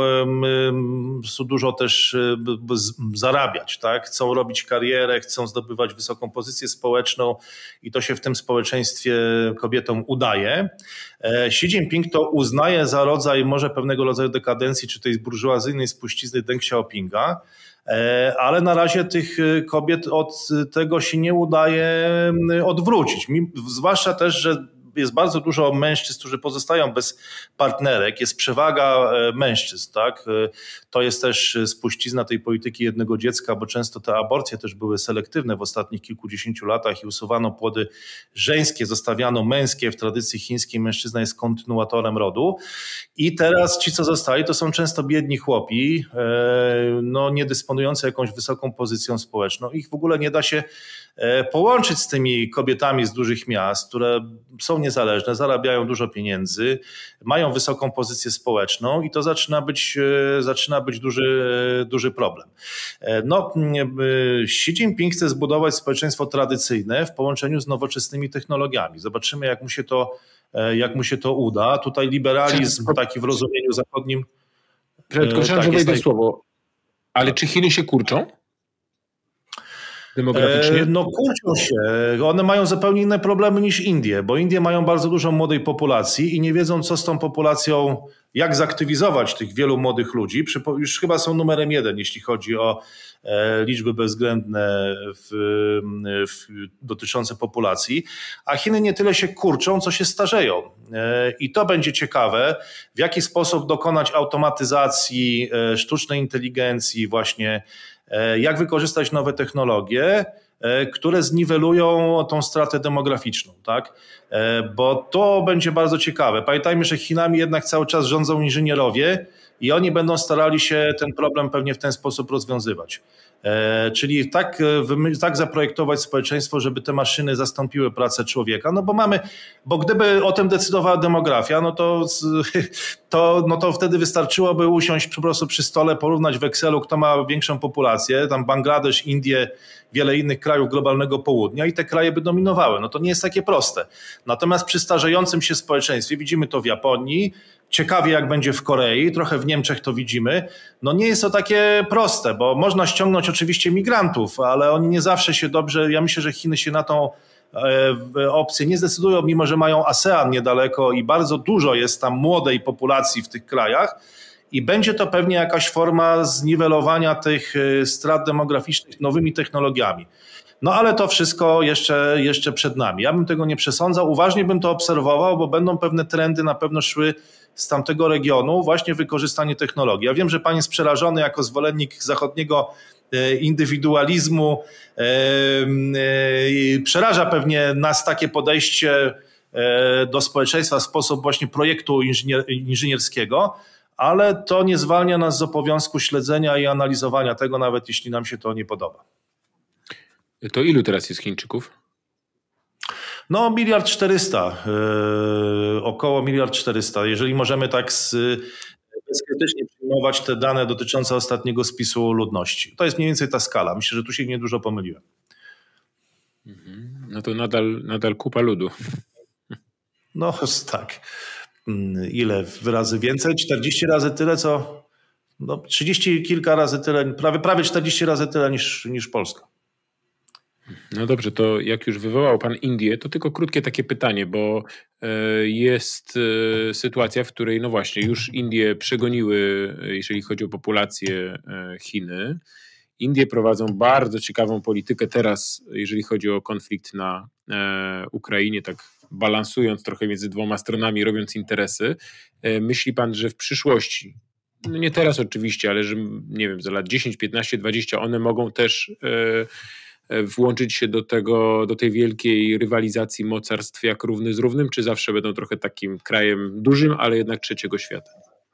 dużo też zarabiać, tak? Chcą robić karierę, chcą zdobywać wysoką pozycję społeczną i to się w tym społeczeństwie kobietom udaje. Xi Jinping to uznaje za rodzaj może pewnego rodzaju dekadencji, czy tej burżuazyjnej spuścizny Deng Xiaopinga, ale na razie tych kobiet od tego się nie udaje odwrócić. Zwłaszcza też, że jest bardzo dużo mężczyzn, którzy pozostają bez partnerek, jest przewaga mężczyzn, tak? To jest też spuścizna tej polityki jednego dziecka, bo często te aborcje też były selektywne w ostatnich kilkudziesięciu latach i usuwano płody żeńskie, zostawiano męskie. W tradycji chińskiej mężczyzna jest kontynuatorem rodu i teraz ci, co zostali, to są często biedni chłopi, no nie dysponujący jakąś wysoką pozycją społeczną. Ich w ogóle nie da się połączyć z tymi kobietami z dużych miast, które są niezależne, zarabiają dużo pieniędzy, mają wysoką pozycję społeczną i to zaczyna być, zaczyna być duży, duży problem. No, Xi Jinping chce zbudować społeczeństwo tradycyjne w połączeniu z nowoczesnymi technologiami. Zobaczymy, jak mu się to, jak mu się to uda. Tutaj liberalizm taki w rozumieniu zachodnim. Tylko tak, wejdę słowo. Ale czy Chiny się kurczą? demograficznie? No kurczą się. One mają zupełnie inne problemy niż Indie, bo Indie mają bardzo dużo młodej populacji i nie wiedzą, co z tą populacją, jak zaktywizować tych wielu młodych ludzi. Już chyba są numerem jeden, jeśli chodzi o liczby bezwzględne w, w, dotyczące populacji, a Chiny nie tyle się kurczą, co się starzeją. I to będzie ciekawe, w jaki sposób dokonać automatyzacji, sztucznej inteligencji, właśnie jak wykorzystać nowe technologie, które zniwelują tą stratę demograficzną, tak? Bo to będzie bardzo ciekawe. Pamiętajmy, że Chinami jednak cały czas rządzą inżynierowie i oni będą starali się ten problem pewnie w ten sposób rozwiązywać. Czyli tak, tak zaprojektować społeczeństwo, żeby te maszyny zastąpiły pracę człowieka, no bo mamy, bo gdyby o tym decydowała demografia, no to, to, no to wtedy wystarczyłoby usiąść po prostu przy stole, porównać w Excelu, kto ma większą populację, tam Bangladesz, Indie, wiele innych krajów globalnego południa i te kraje by dominowały. No to nie jest takie proste. Natomiast przy starzejącym się społeczeństwie, widzimy to w Japonii, ciekawie jak będzie w Korei, trochę w Niemczech to widzimy, no nie jest to takie proste, bo można ściągnąć oczywiście migrantów, ale oni nie zawsze się dobrze, ja myślę, że Chiny się na tą opcję nie zdecydują, mimo że mają ASEAN niedaleko i bardzo dużo jest tam młodej populacji w tych krajach i będzie to pewnie jakaś forma zniwelowania tych strat demograficznych nowymi technologiami. No ale to wszystko jeszcze, jeszcze przed nami. Ja bym tego nie przesądzał, uważnie bym to obserwował, bo będą pewne trendy na pewno szły z tamtego regionu, właśnie wykorzystanie technologii. Ja wiem, że pan jest przerażony jako zwolennik zachodniego indywidualizmu. Przeraża pewnie nas takie podejście do społeczeństwa w sposób właśnie projektu inżynier, inżynierskiego, ale to nie zwalnia nas z obowiązku śledzenia i analizowania tego, nawet jeśli nam się to nie podoba. To ilu teraz jest Chińczyków? No miliard czterysta, yy, około miliard czterysta. Jeżeli możemy tak z, bezkrytycznie przyjmować te dane dotyczące ostatniego spisu ludności. To jest mniej więcej ta skala. Myślę, że tu się niedużo pomyliłem. No to nadal, nadal kupa ludu. No tak. Ile razy więcej? czterdzieści razy tyle, co... No trzydzieści kilka razy tyle, prawie, prawie czterdzieści razy tyle niż, niż Polska. No dobrze, to jak już wywołał pan Indię, to tylko krótkie takie pytanie, bo jest sytuacja, w której no właśnie już Indie przegoniły, jeżeli chodzi o populację, Chiny. Indie prowadzą bardzo ciekawą politykę teraz, jeżeli chodzi o konflikt na Ukrainie, tak balansując trochę między dwoma stronami, robiąc interesy. Myśli pan, że w przyszłości, no nie teraz oczywiście, ale że nie wiem, za lat dziesięć, piętnaście, dwadzieścia one mogą też włączyć się do tego, do tej wielkiej rywalizacji mocarstw jak równy z równym, czy zawsze będą trochę takim krajem dużym, ale jednak trzeciego świata?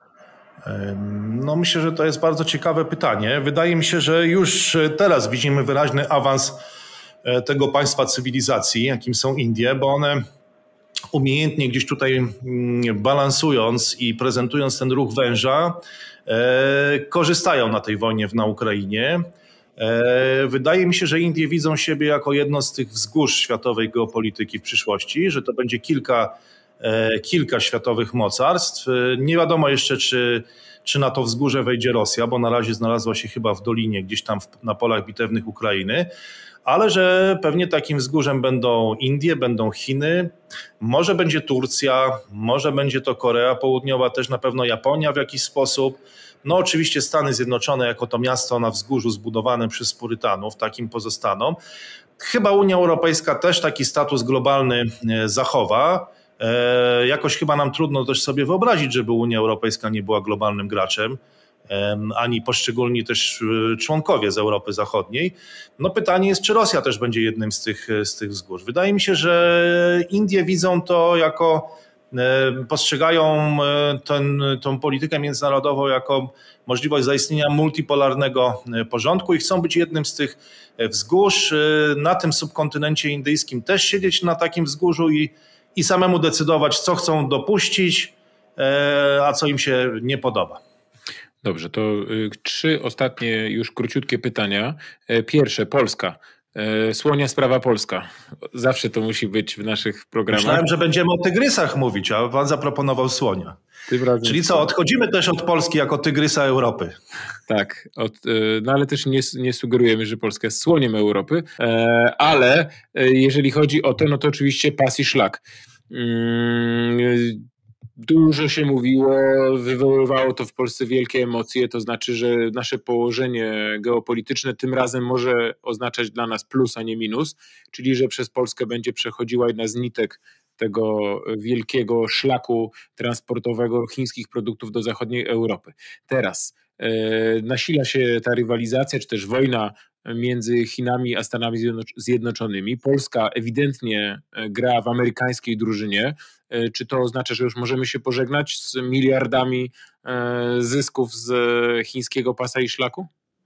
No myślę, że to jest bardzo ciekawe pytanie. Wydaje mi się, że już teraz widzimy wyraźny awans tego państwa cywilizacji, jakim są Indie, bo one umiejętnie gdzieś tutaj balansując i prezentując ten ruch węża, korzystają na tej wojnie na Ukrainie. Wydaje mi się, że Indie widzą siebie jako jedno z tych wzgórz światowej geopolityki w przyszłości, że to będzie kilka, kilka światowych mocarstw. Nie wiadomo jeszcze, czy, czy na to wzgórze wejdzie Rosja, bo na razie znalazła się chyba w dolinie, gdzieś tam na polach bitewnych Ukrainy, ale że pewnie takim wzgórzem będą Indie, będą Chiny, może będzie Turcja, może będzie to Korea Południowa, też na pewno Japonia w jakiś sposób. No oczywiście Stany Zjednoczone jako to miasto na wzgórzu zbudowane przez Purytanów, takim pozostaną. Chyba Unia Europejska też taki status globalny zachowa. Jakoś chyba nam trudno też sobie wyobrazić, żeby Unia Europejska nie była globalnym graczem, ani poszczególni też członkowie z Europy Zachodniej. No pytanie jest, czy Rosja też będzie jednym z tych, z tych wzgórz. Wydaje mi się, że Indie widzą to jako, postrzegają ten, tą politykę międzynarodową jako możliwość zaistnienia multipolarnego porządku i chcą być jednym z tych wzgórz. Na tym subkontynencie indyjskim też siedzieć na takim wzgórzu i, i samemu decydować, co chcą dopuścić, a co im się nie podoba. Dobrze, to trzy ostatnie już króciutkie pytania. Pierwsze, Polska. Słonia sprawa polska. Zawsze to musi być w naszych programach. Myślałem, że będziemy o tygrysach mówić, a pan zaproponował słonia. Czyli co, odchodzimy też od Polski jako tygrysa Europy. Tak, od, no ale też nie, nie sugerujemy, że Polska jest słoniem Europy, ale jeżeli chodzi o to, no to oczywiście pas i szlak. Dużo się mówiło, wywoływało to w Polsce wielkie emocje, to znaczy, że nasze położenie geopolityczne tym razem może oznaczać dla nas plus, a nie minus, czyli że przez Polskę będzie przechodziła jedna z nitek tego wielkiego szlaku transportowego chińskich produktów do zachodniej Europy. Teraz e, nasila się ta rywalizacja, czy też wojna między Chinami a Stanami Zjednoczonymi. Polska ewidentnie gra w amerykańskiej drużynie. Czy to oznacza, że już możemy się pożegnać z miliardami zysków z chińskiego pasa i szlaku?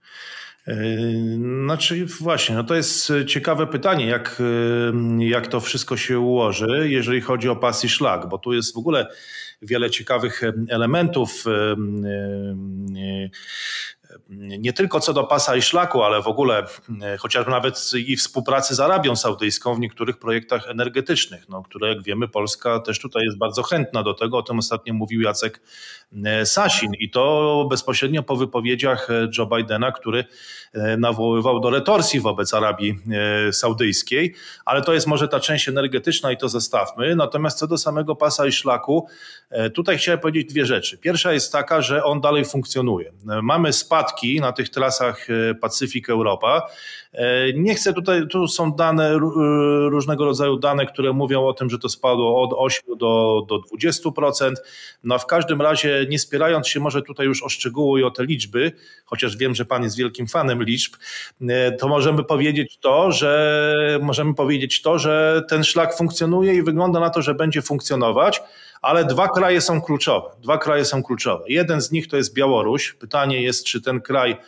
Znaczy właśnie, no to jest ciekawe pytanie, jak, jak to wszystko się ułoży, jeżeli chodzi o pas i szlak, bo tu jest w ogóle wiele ciekawych elementów, nie tylko co do pasa i szlaku, ale w ogóle chociażby nawet i współpracy z Arabią Saudyjską w niektórych projektach energetycznych, no, które jak wiemy Polska też tutaj jest bardzo chętna do tego, o tym ostatnio mówił Jacek Sasin i to bezpośrednio po wypowiedziach Joe Bidena, który nawoływał do retorsji wobec Arabii Saudyjskiej, ale to jest może ta część energetyczna i to zostawmy. Natomiast co do samego pasa i szlaku, tutaj chciałem powiedzieć dwie rzeczy. Pierwsza jest taka, że on dalej funkcjonuje. Mamy spadki na tych trasach Pacyfik-Europa. Nie chcę tutaj, tu są dane, różnego rodzaju dane, które mówią o tym, że to spadło od ośmiu do, do dwudziestu procent. No w każdym razie nie spierając się może tutaj już o szczegóły i o te liczby, chociaż wiem, że pan jest wielkim fanem liczb, to możemy powiedzieć to, że możemy powiedzieć to, że ten szlak funkcjonuje i wygląda na to, że będzie funkcjonować, ale dwa kraje są kluczowe. Dwa kraje są kluczowe. Jeden z nich to jest Białoruś. Pytanie jest, czy ten kraj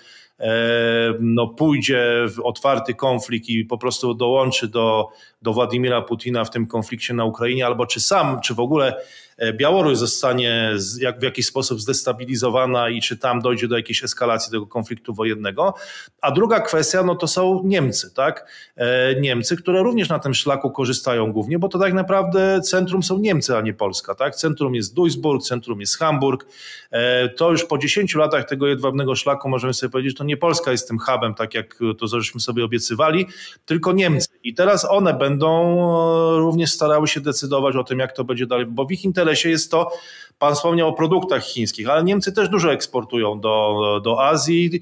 no, pójdzie w otwarty konflikt i po prostu dołączy do, do Władimira Putina w tym konflikcie na Ukrainie, albo czy sam, czy w ogóle Białoruś zostanie jak w jakiś sposób zdestabilizowana i czy tam dojdzie do jakiejś eskalacji tego konfliktu wojennego. A druga kwestia, no to są Niemcy, tak? Niemcy, które również na tym szlaku korzystają głównie, bo to tak naprawdę centrum są Niemcy, a nie Polska, tak? Centrum jest Duisburg, centrum jest Hamburg. To już po dziesięciu latach tego jedwabnego szlaku możemy sobie powiedzieć, że to nie Polska jest tym hubem, tak jak to żeśmy sobie obiecywali, tylko Niemcy. I teraz one będą również starały się decydować o tym, jak to będzie dalej, bo w ich interesie jest to, pan wspomniał o produktach chińskich, ale Niemcy też dużo eksportują do, do Azji.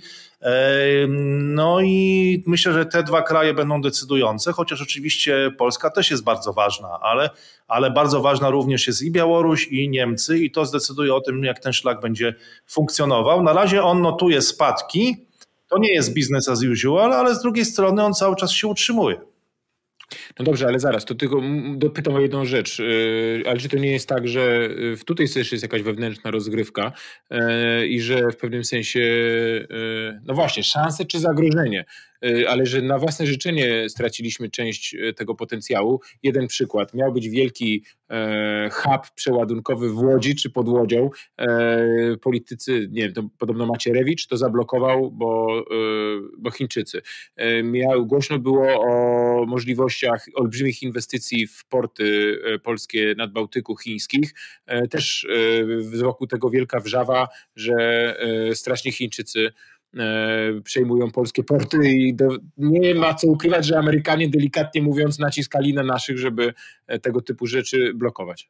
No i myślę, że te dwa kraje będą decydujące, chociaż oczywiście Polska też jest bardzo ważna, ale, ale bardzo ważna również jest i Białoruś, i Niemcy i to zdecyduje o tym, jak ten szlak będzie funkcjonował. Na razie on notuje spadki, to nie jest business as usual, ale z drugiej strony on cały czas się utrzymuje. No dobrze, ale zaraz, to tylko dopytam o jedną rzecz, ale czy to nie jest tak, że tutaj też jest jakaś wewnętrzna rozgrywka i że w pewnym sensie, no właśnie, szanse czy zagrożenie, ale że na własne życzenie straciliśmy część tego potencjału. Jeden przykład, miał być wielki hub przeładunkowy w Łodzi czy pod Łodzią. Politycy, nie wiem, to podobno Macierewicz to zablokował, bo, bo Chińczycy. Miał, głośno było o możliwościach olbrzymich inwestycji w porty polskie nad Bałtyku chińskich. Też wokół tego wielka wrzawa, że strasznie Chińczycy przejmują polskie porty i do, nie ma co ukrywać, że Amerykanie delikatnie mówiąc naciskali na naszych, żeby tego typu rzeczy blokować.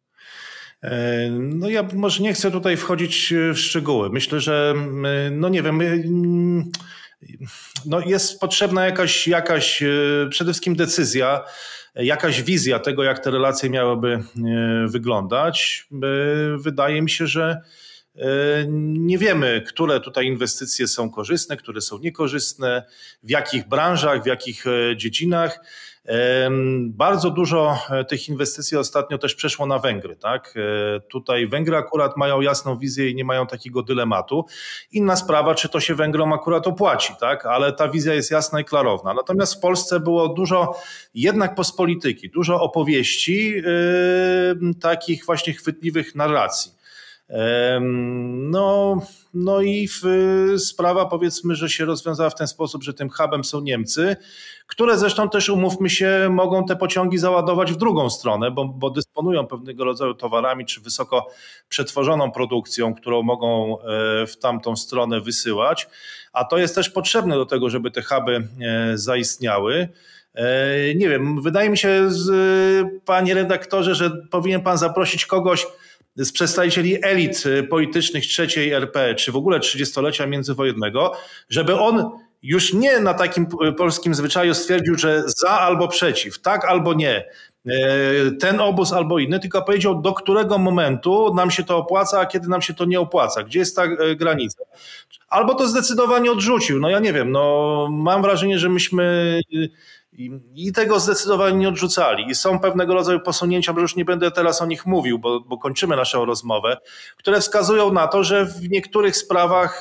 No ja może nie chcę tutaj wchodzić w szczegóły. Myślę, że no nie wiem, no jest potrzebna jakaś, jakaś przede wszystkim decyzja, jakaś wizja tego, jak te relacje miałyby wyglądać. Wydaje mi się, że nie wiemy, które tutaj inwestycje są korzystne, które są niekorzystne, w jakich branżach, w jakich dziedzinach. Bardzo dużo tych inwestycji ostatnio też przeszło na Węgry. Tak? Tutaj Węgry akurat mają jasną wizję i nie mają takiego dylematu. Inna sprawa, czy to się Węgrom akurat opłaci, tak? Ale ta wizja jest jasna i klarowna. Natomiast w Polsce było dużo jednak postpolityki, dużo opowieści, yy, takich właśnie chwytliwych narracji. No, no i w, sprawa powiedzmy, że się rozwiązała w ten sposób, że tym hubem są Niemcy, które zresztą też, umówmy się, mogą te pociągi załadować w drugą stronę, bo, bo dysponują pewnego rodzaju towarami czy wysoko przetworzoną produkcją, którą mogą w tamtą stronę wysyłać, a to jest też potrzebne do tego, żeby te huby zaistniały. Nie wiem, wydaje mi się, panie redaktorze, że powinien pan zaprosić kogoś z przedstawicieli elit politycznych trzeciej R P, czy w ogóle trzydziestolecia międzywojennego, żeby on już nie na takim polskim zwyczaju stwierdził, że za albo przeciw, tak albo nie, ten obóz albo inny, tylko powiedział, do którego momentu nam się to opłaca, a kiedy nam się to nie opłaca, gdzie jest ta granica. Albo to zdecydowanie odrzucił. No ja nie wiem, no mam wrażenie, że myśmy i tego zdecydowanie nie odrzucali. I są pewnego rodzaju posunięcia, bo już nie będę teraz o nich mówił, bo, bo kończymy naszą rozmowę, które wskazują na to, że w niektórych sprawach,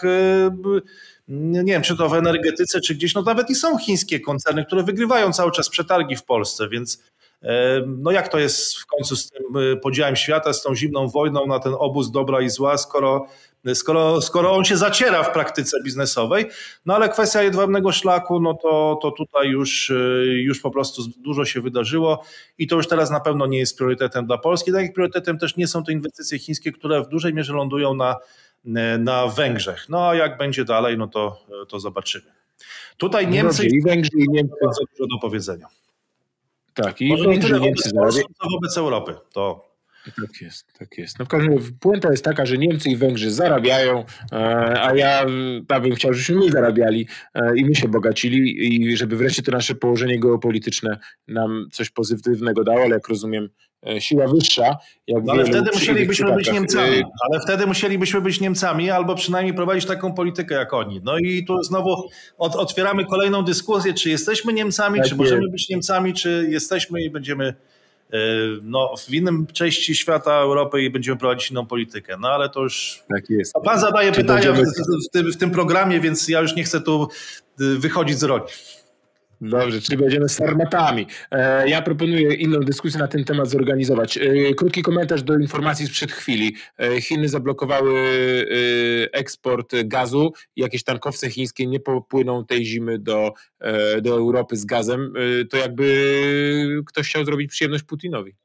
nie wiem, czy to w energetyce, czy gdzieś, no nawet i są chińskie koncerny, które wygrywają cały czas przetargi w Polsce, więc no jak to jest w końcu z tym podziałem świata, z tą zimną wojną na ten obóz dobra i zła, skoro Skoro, skoro on się zaciera w praktyce biznesowej, no ale kwestia jedwabnego szlaku, no to, to tutaj już, już po prostu dużo się wydarzyło i to już teraz na pewno nie jest priorytetem dla Polski. Tak jak priorytetem też nie są te inwestycje chińskie, które w dużej mierze lądują na, na Węgrzech. No a jak będzie dalej, no to, to zobaczymy. Tutaj Niemcy i Węgrzy i Niemcy bardzo dużo do powiedzenia. Tak, i Może nie tyle wobec Polski, co wobec Europy. To Tak jest, tak jest. No w każdym razie puenta jest taka, że Niemcy i Węgrzy zarabiają, a ja, ja bym chciał, żebyśmy my zarabiali i my się bogacili i żeby wreszcie to nasze położenie geopolityczne nam coś pozytywnego dało, ale jak rozumiem, siła wyższa. Jak no ale wtedy musielibyśmy być Niemcami, ale wtedy musielibyśmy być Niemcami albo przynajmniej prowadzić taką politykę jak oni. No i tu znowu od, otwieramy kolejną dyskusję, czy jesteśmy Niemcami, tak czy możemy jest. być Niemcami, czy jesteśmy i będziemy no, w innym części świata Europy i będziemy prowadzić inną politykę. No ale to już... Tak jest. Pan zadaje czy pytania będziemy... w, w, tym, w tym programie, więc ja już nie chcę tu wychodzić z roli. Dobrze, czyli będziemy sarmatami. Ja proponuję inną dyskusję na ten temat zorganizować. Krótki komentarz do informacji sprzed chwili. Chiny zablokowały eksport gazu. Jakieś tankowce chińskie nie popłyną tej zimy do, do Europy z gazem. To jakby ktoś chciał zrobić przyjemność Putinowi.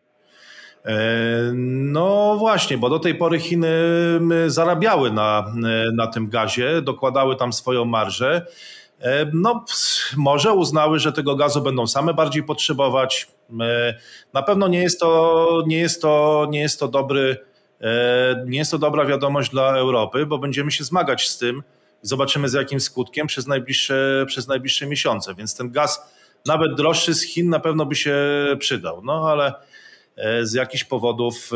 No właśnie, bo do tej pory Chiny zarabiały na, na tym gazie, dokładały tam swoją marżę. No, może uznały, że tego gazu będą same bardziej potrzebować. Na pewno nie jest to, nie jest to, nie jest to dobry, nie jest to dobra wiadomość dla Europy, bo będziemy się zmagać z tym. Zobaczymy z jakim skutkiem przez najbliższe, przez najbliższe miesiące. Więc ten gaz, nawet droższy z Chin, na pewno by się przydał. No ale z jakichś powodów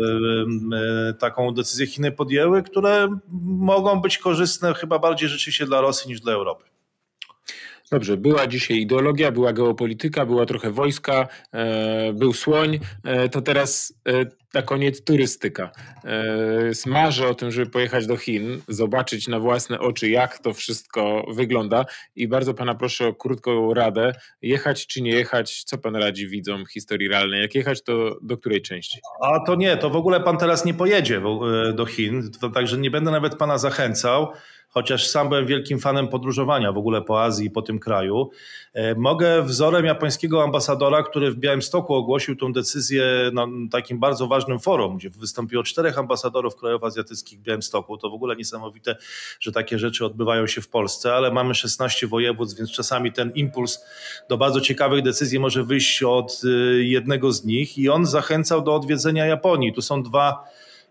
taką decyzję Chiny podjęły, które mogą być korzystne chyba bardziej rzeczywiście dla Rosji niż dla Europy. Dobrze, była dzisiaj ideologia, była geopolityka, była trochę wojska, e, był słoń, e, to teraz e, na koniec turystyka. E, marzę o tym, żeby pojechać do Chin, zobaczyć na własne oczy, jak to wszystko wygląda i bardzo pana proszę o krótką radę, jechać czy nie jechać, co pan radzi widzom historii realnej, jak jechać to do której części? A to nie, to w ogóle pan teraz nie pojedzie do Chin, to także nie będę nawet pana zachęcał, chociaż sam byłem wielkim fanem podróżowania w ogóle po Azji i po tym kraju. Mogę wzorem japońskiego ambasadora, który w Białymstoku ogłosił tę decyzję na takim bardzo ważnym forum, gdzie wystąpiło czterech ambasadorów krajów azjatyckich w Białymstoku. To w ogóle niesamowite, że takie rzeczy odbywają się w Polsce, ale mamy szesnaście województw, więc czasami ten impuls do bardzo ciekawych decyzji może wyjść od jednego z nich i on zachęcał do odwiedzenia Japonii. Tu są dwa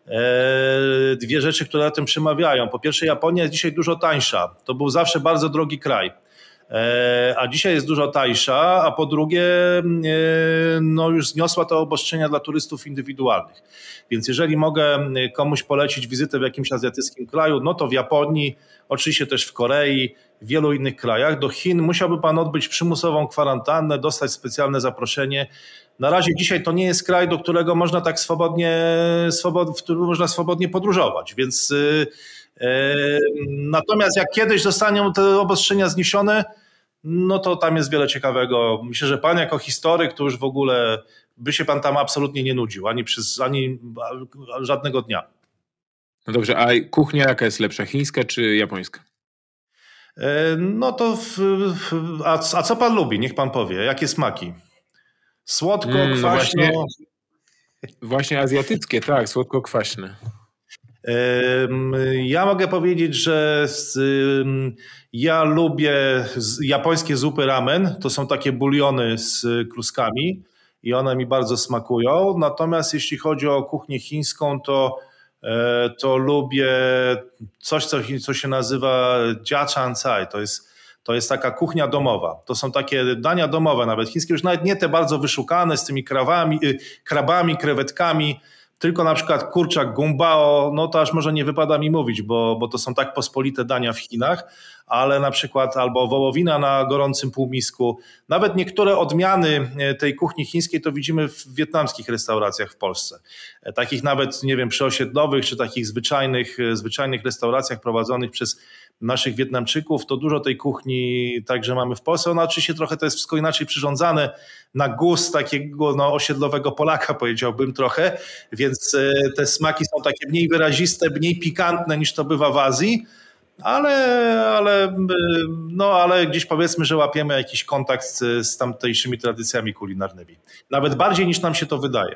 Dwie rzeczy, które na tym przemawiają. Po pierwsze, Japonia jest dzisiaj dużo tańsza. To był zawsze bardzo drogi kraj. A dzisiaj jest dużo tańsza, a po drugie no już zniosła te obostrzenia dla turystów indywidualnych. Więc jeżeli mogę komuś polecić wizytę w jakimś azjatyckim kraju, no to w Japonii, oczywiście też w Korei, w wielu innych krajach. Do Chin musiałby pan odbyć przymusową kwarantannę, dostać specjalne zaproszenie. Na razie dzisiaj to nie jest kraj, do którego można tak swobodnie, swobod, w którym można swobodnie podróżować, więc yy, yy, natomiast jak kiedyś zostaną te obostrzenia zniesione, no to tam jest wiele ciekawego. Myślę, że pan jako historyk to już w ogóle by się pan tam absolutnie nie nudził, ani przez ani żadnego dnia. No dobrze, a kuchnia jaka jest lepsza, chińska czy japońska? No to, w, w, a, a co pan lubi? Niech pan powie. Jakie smaki? Słodko, Mm, no kwaśno? właśnie, właśnie azjatyckie, tak, słodko-kwaśne. Ja mogę powiedzieć, że ja lubię japońskie zupy ramen. To są takie buliony z kluskami i one mi bardzo smakują. Natomiast jeśli chodzi o kuchnię chińską, to, to lubię coś, co, co się nazywa jiachan cai. To jest, to jest taka kuchnia domowa. To są takie dania domowe, nawet chińskie, już nawet nie te bardzo wyszukane z tymi krawami, krabami, krewetkami, tylko na przykład kurczak gumbao, no to aż może nie wypada mi mówić, bo, bo to są tak pospolite dania w Chinach, ale na przykład albo wołowina na gorącym półmisku. Nawet niektóre odmiany tej kuchni chińskiej to widzimy w wietnamskich restauracjach w Polsce. Takich nawet, nie wiem, przyosiedlowych czy takich zwyczajnych, zwyczajnych restauracjach prowadzonych przez naszych Wietnamczyków, to dużo tej kuchni także mamy w Polsce. Ona oczywiście trochę to jest wszystko inaczej przyrządzane na gust takiego no, osiedlowego Polaka, powiedziałbym trochę, więc te smaki są takie mniej wyraziste, mniej pikantne niż to bywa w Azji, ale, ale, no, ale gdzieś powiedzmy, że łapiemy jakiś kontakt z, z tamtejszymi tradycjami kulinarnymi. Nawet bardziej niż nam się to wydaje.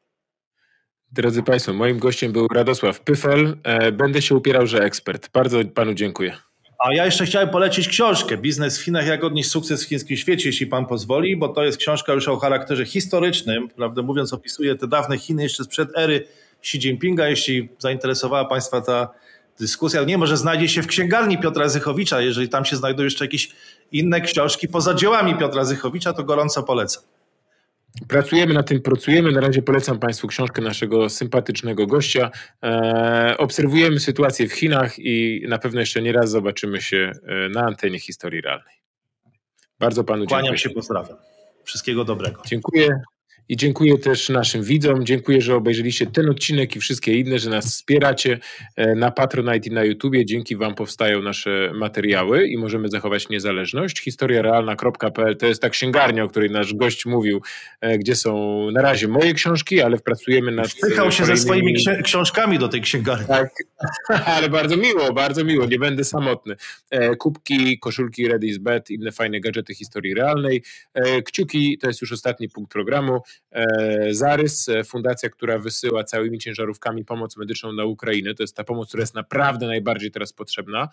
Drodzy Państwo, moim gościem był Radosław Pyfel. Będę się upierał, że ekspert. Bardzo Panu dziękuję. A ja jeszcze chciałem polecić książkę Biznes w Chinach, jak odnieść sukces w chińskim świecie, jeśli Pan pozwoli, bo to jest książka już o charakterze historycznym. Prawdę mówiąc, opisuje te dawne Chiny jeszcze sprzed ery Xi Jinpinga. Jeśli zainteresowała Państwa ta dyskusja, nie, może znajdzie się w księgarni Piotra Zychowicza. Jeżeli tam się znajdą jeszcze jakieś inne książki poza dziełami Piotra Zychowicza, to gorąco polecam. Pracujemy nad tym, pracujemy. Na razie polecam Państwu książkę naszego sympatycznego gościa. E, obserwujemy sytuację w Chinach i na pewno jeszcze nie raz zobaczymy się na antenie Historii Realnej. Bardzo Panu dziękuję. Kłaniam się, pozdrawiam. Wszystkiego dobrego. Dziękuję. I dziękuję też naszym widzom. Dziękuję, że obejrzeliście ten odcinek i wszystkie inne, że nas wspieracie na Patronite i na YouTubie. Dzięki Wam powstają nasze materiały i możemy zachować niezależność. historia realna kropka p l to jest ta księgarnia, o której nasz gość mówił, gdzie są na razie moje książki, ale pracujemy nad... Wpychał się kolejnymi... ze swoimi ksi- książkami do tej księgarni. Tak, ale bardzo miło, bardzo miło. Nie będę samotny. Kubki, koszulki Ready is Bed, inne fajne gadżety historii realnej. Kciuki to jest już ostatni punkt programu. Zarys, fundacja, która wysyła całymi ciężarówkami pomoc medyczną na Ukrainę. To jest ta pomoc, która jest naprawdę najbardziej teraz potrzebna.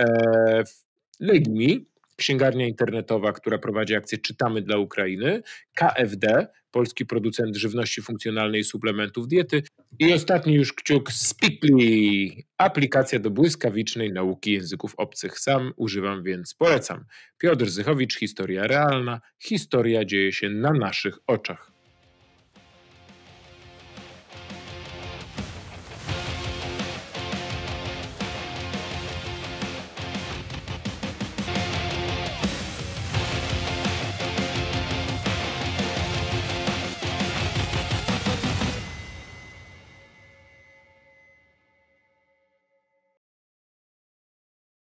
Legimi, księgarnia internetowa, która prowadzi akcję Czytamy dla Ukrainy. K F D, polski producent żywności funkcjonalnej i suplementów diety. I ostatni już kciuk Speakly, aplikacja do błyskawicznej nauki języków obcych. Sam używam, więc polecam. Piotr Zychowicz, Historia Realna. Historia dzieje się na naszych oczach.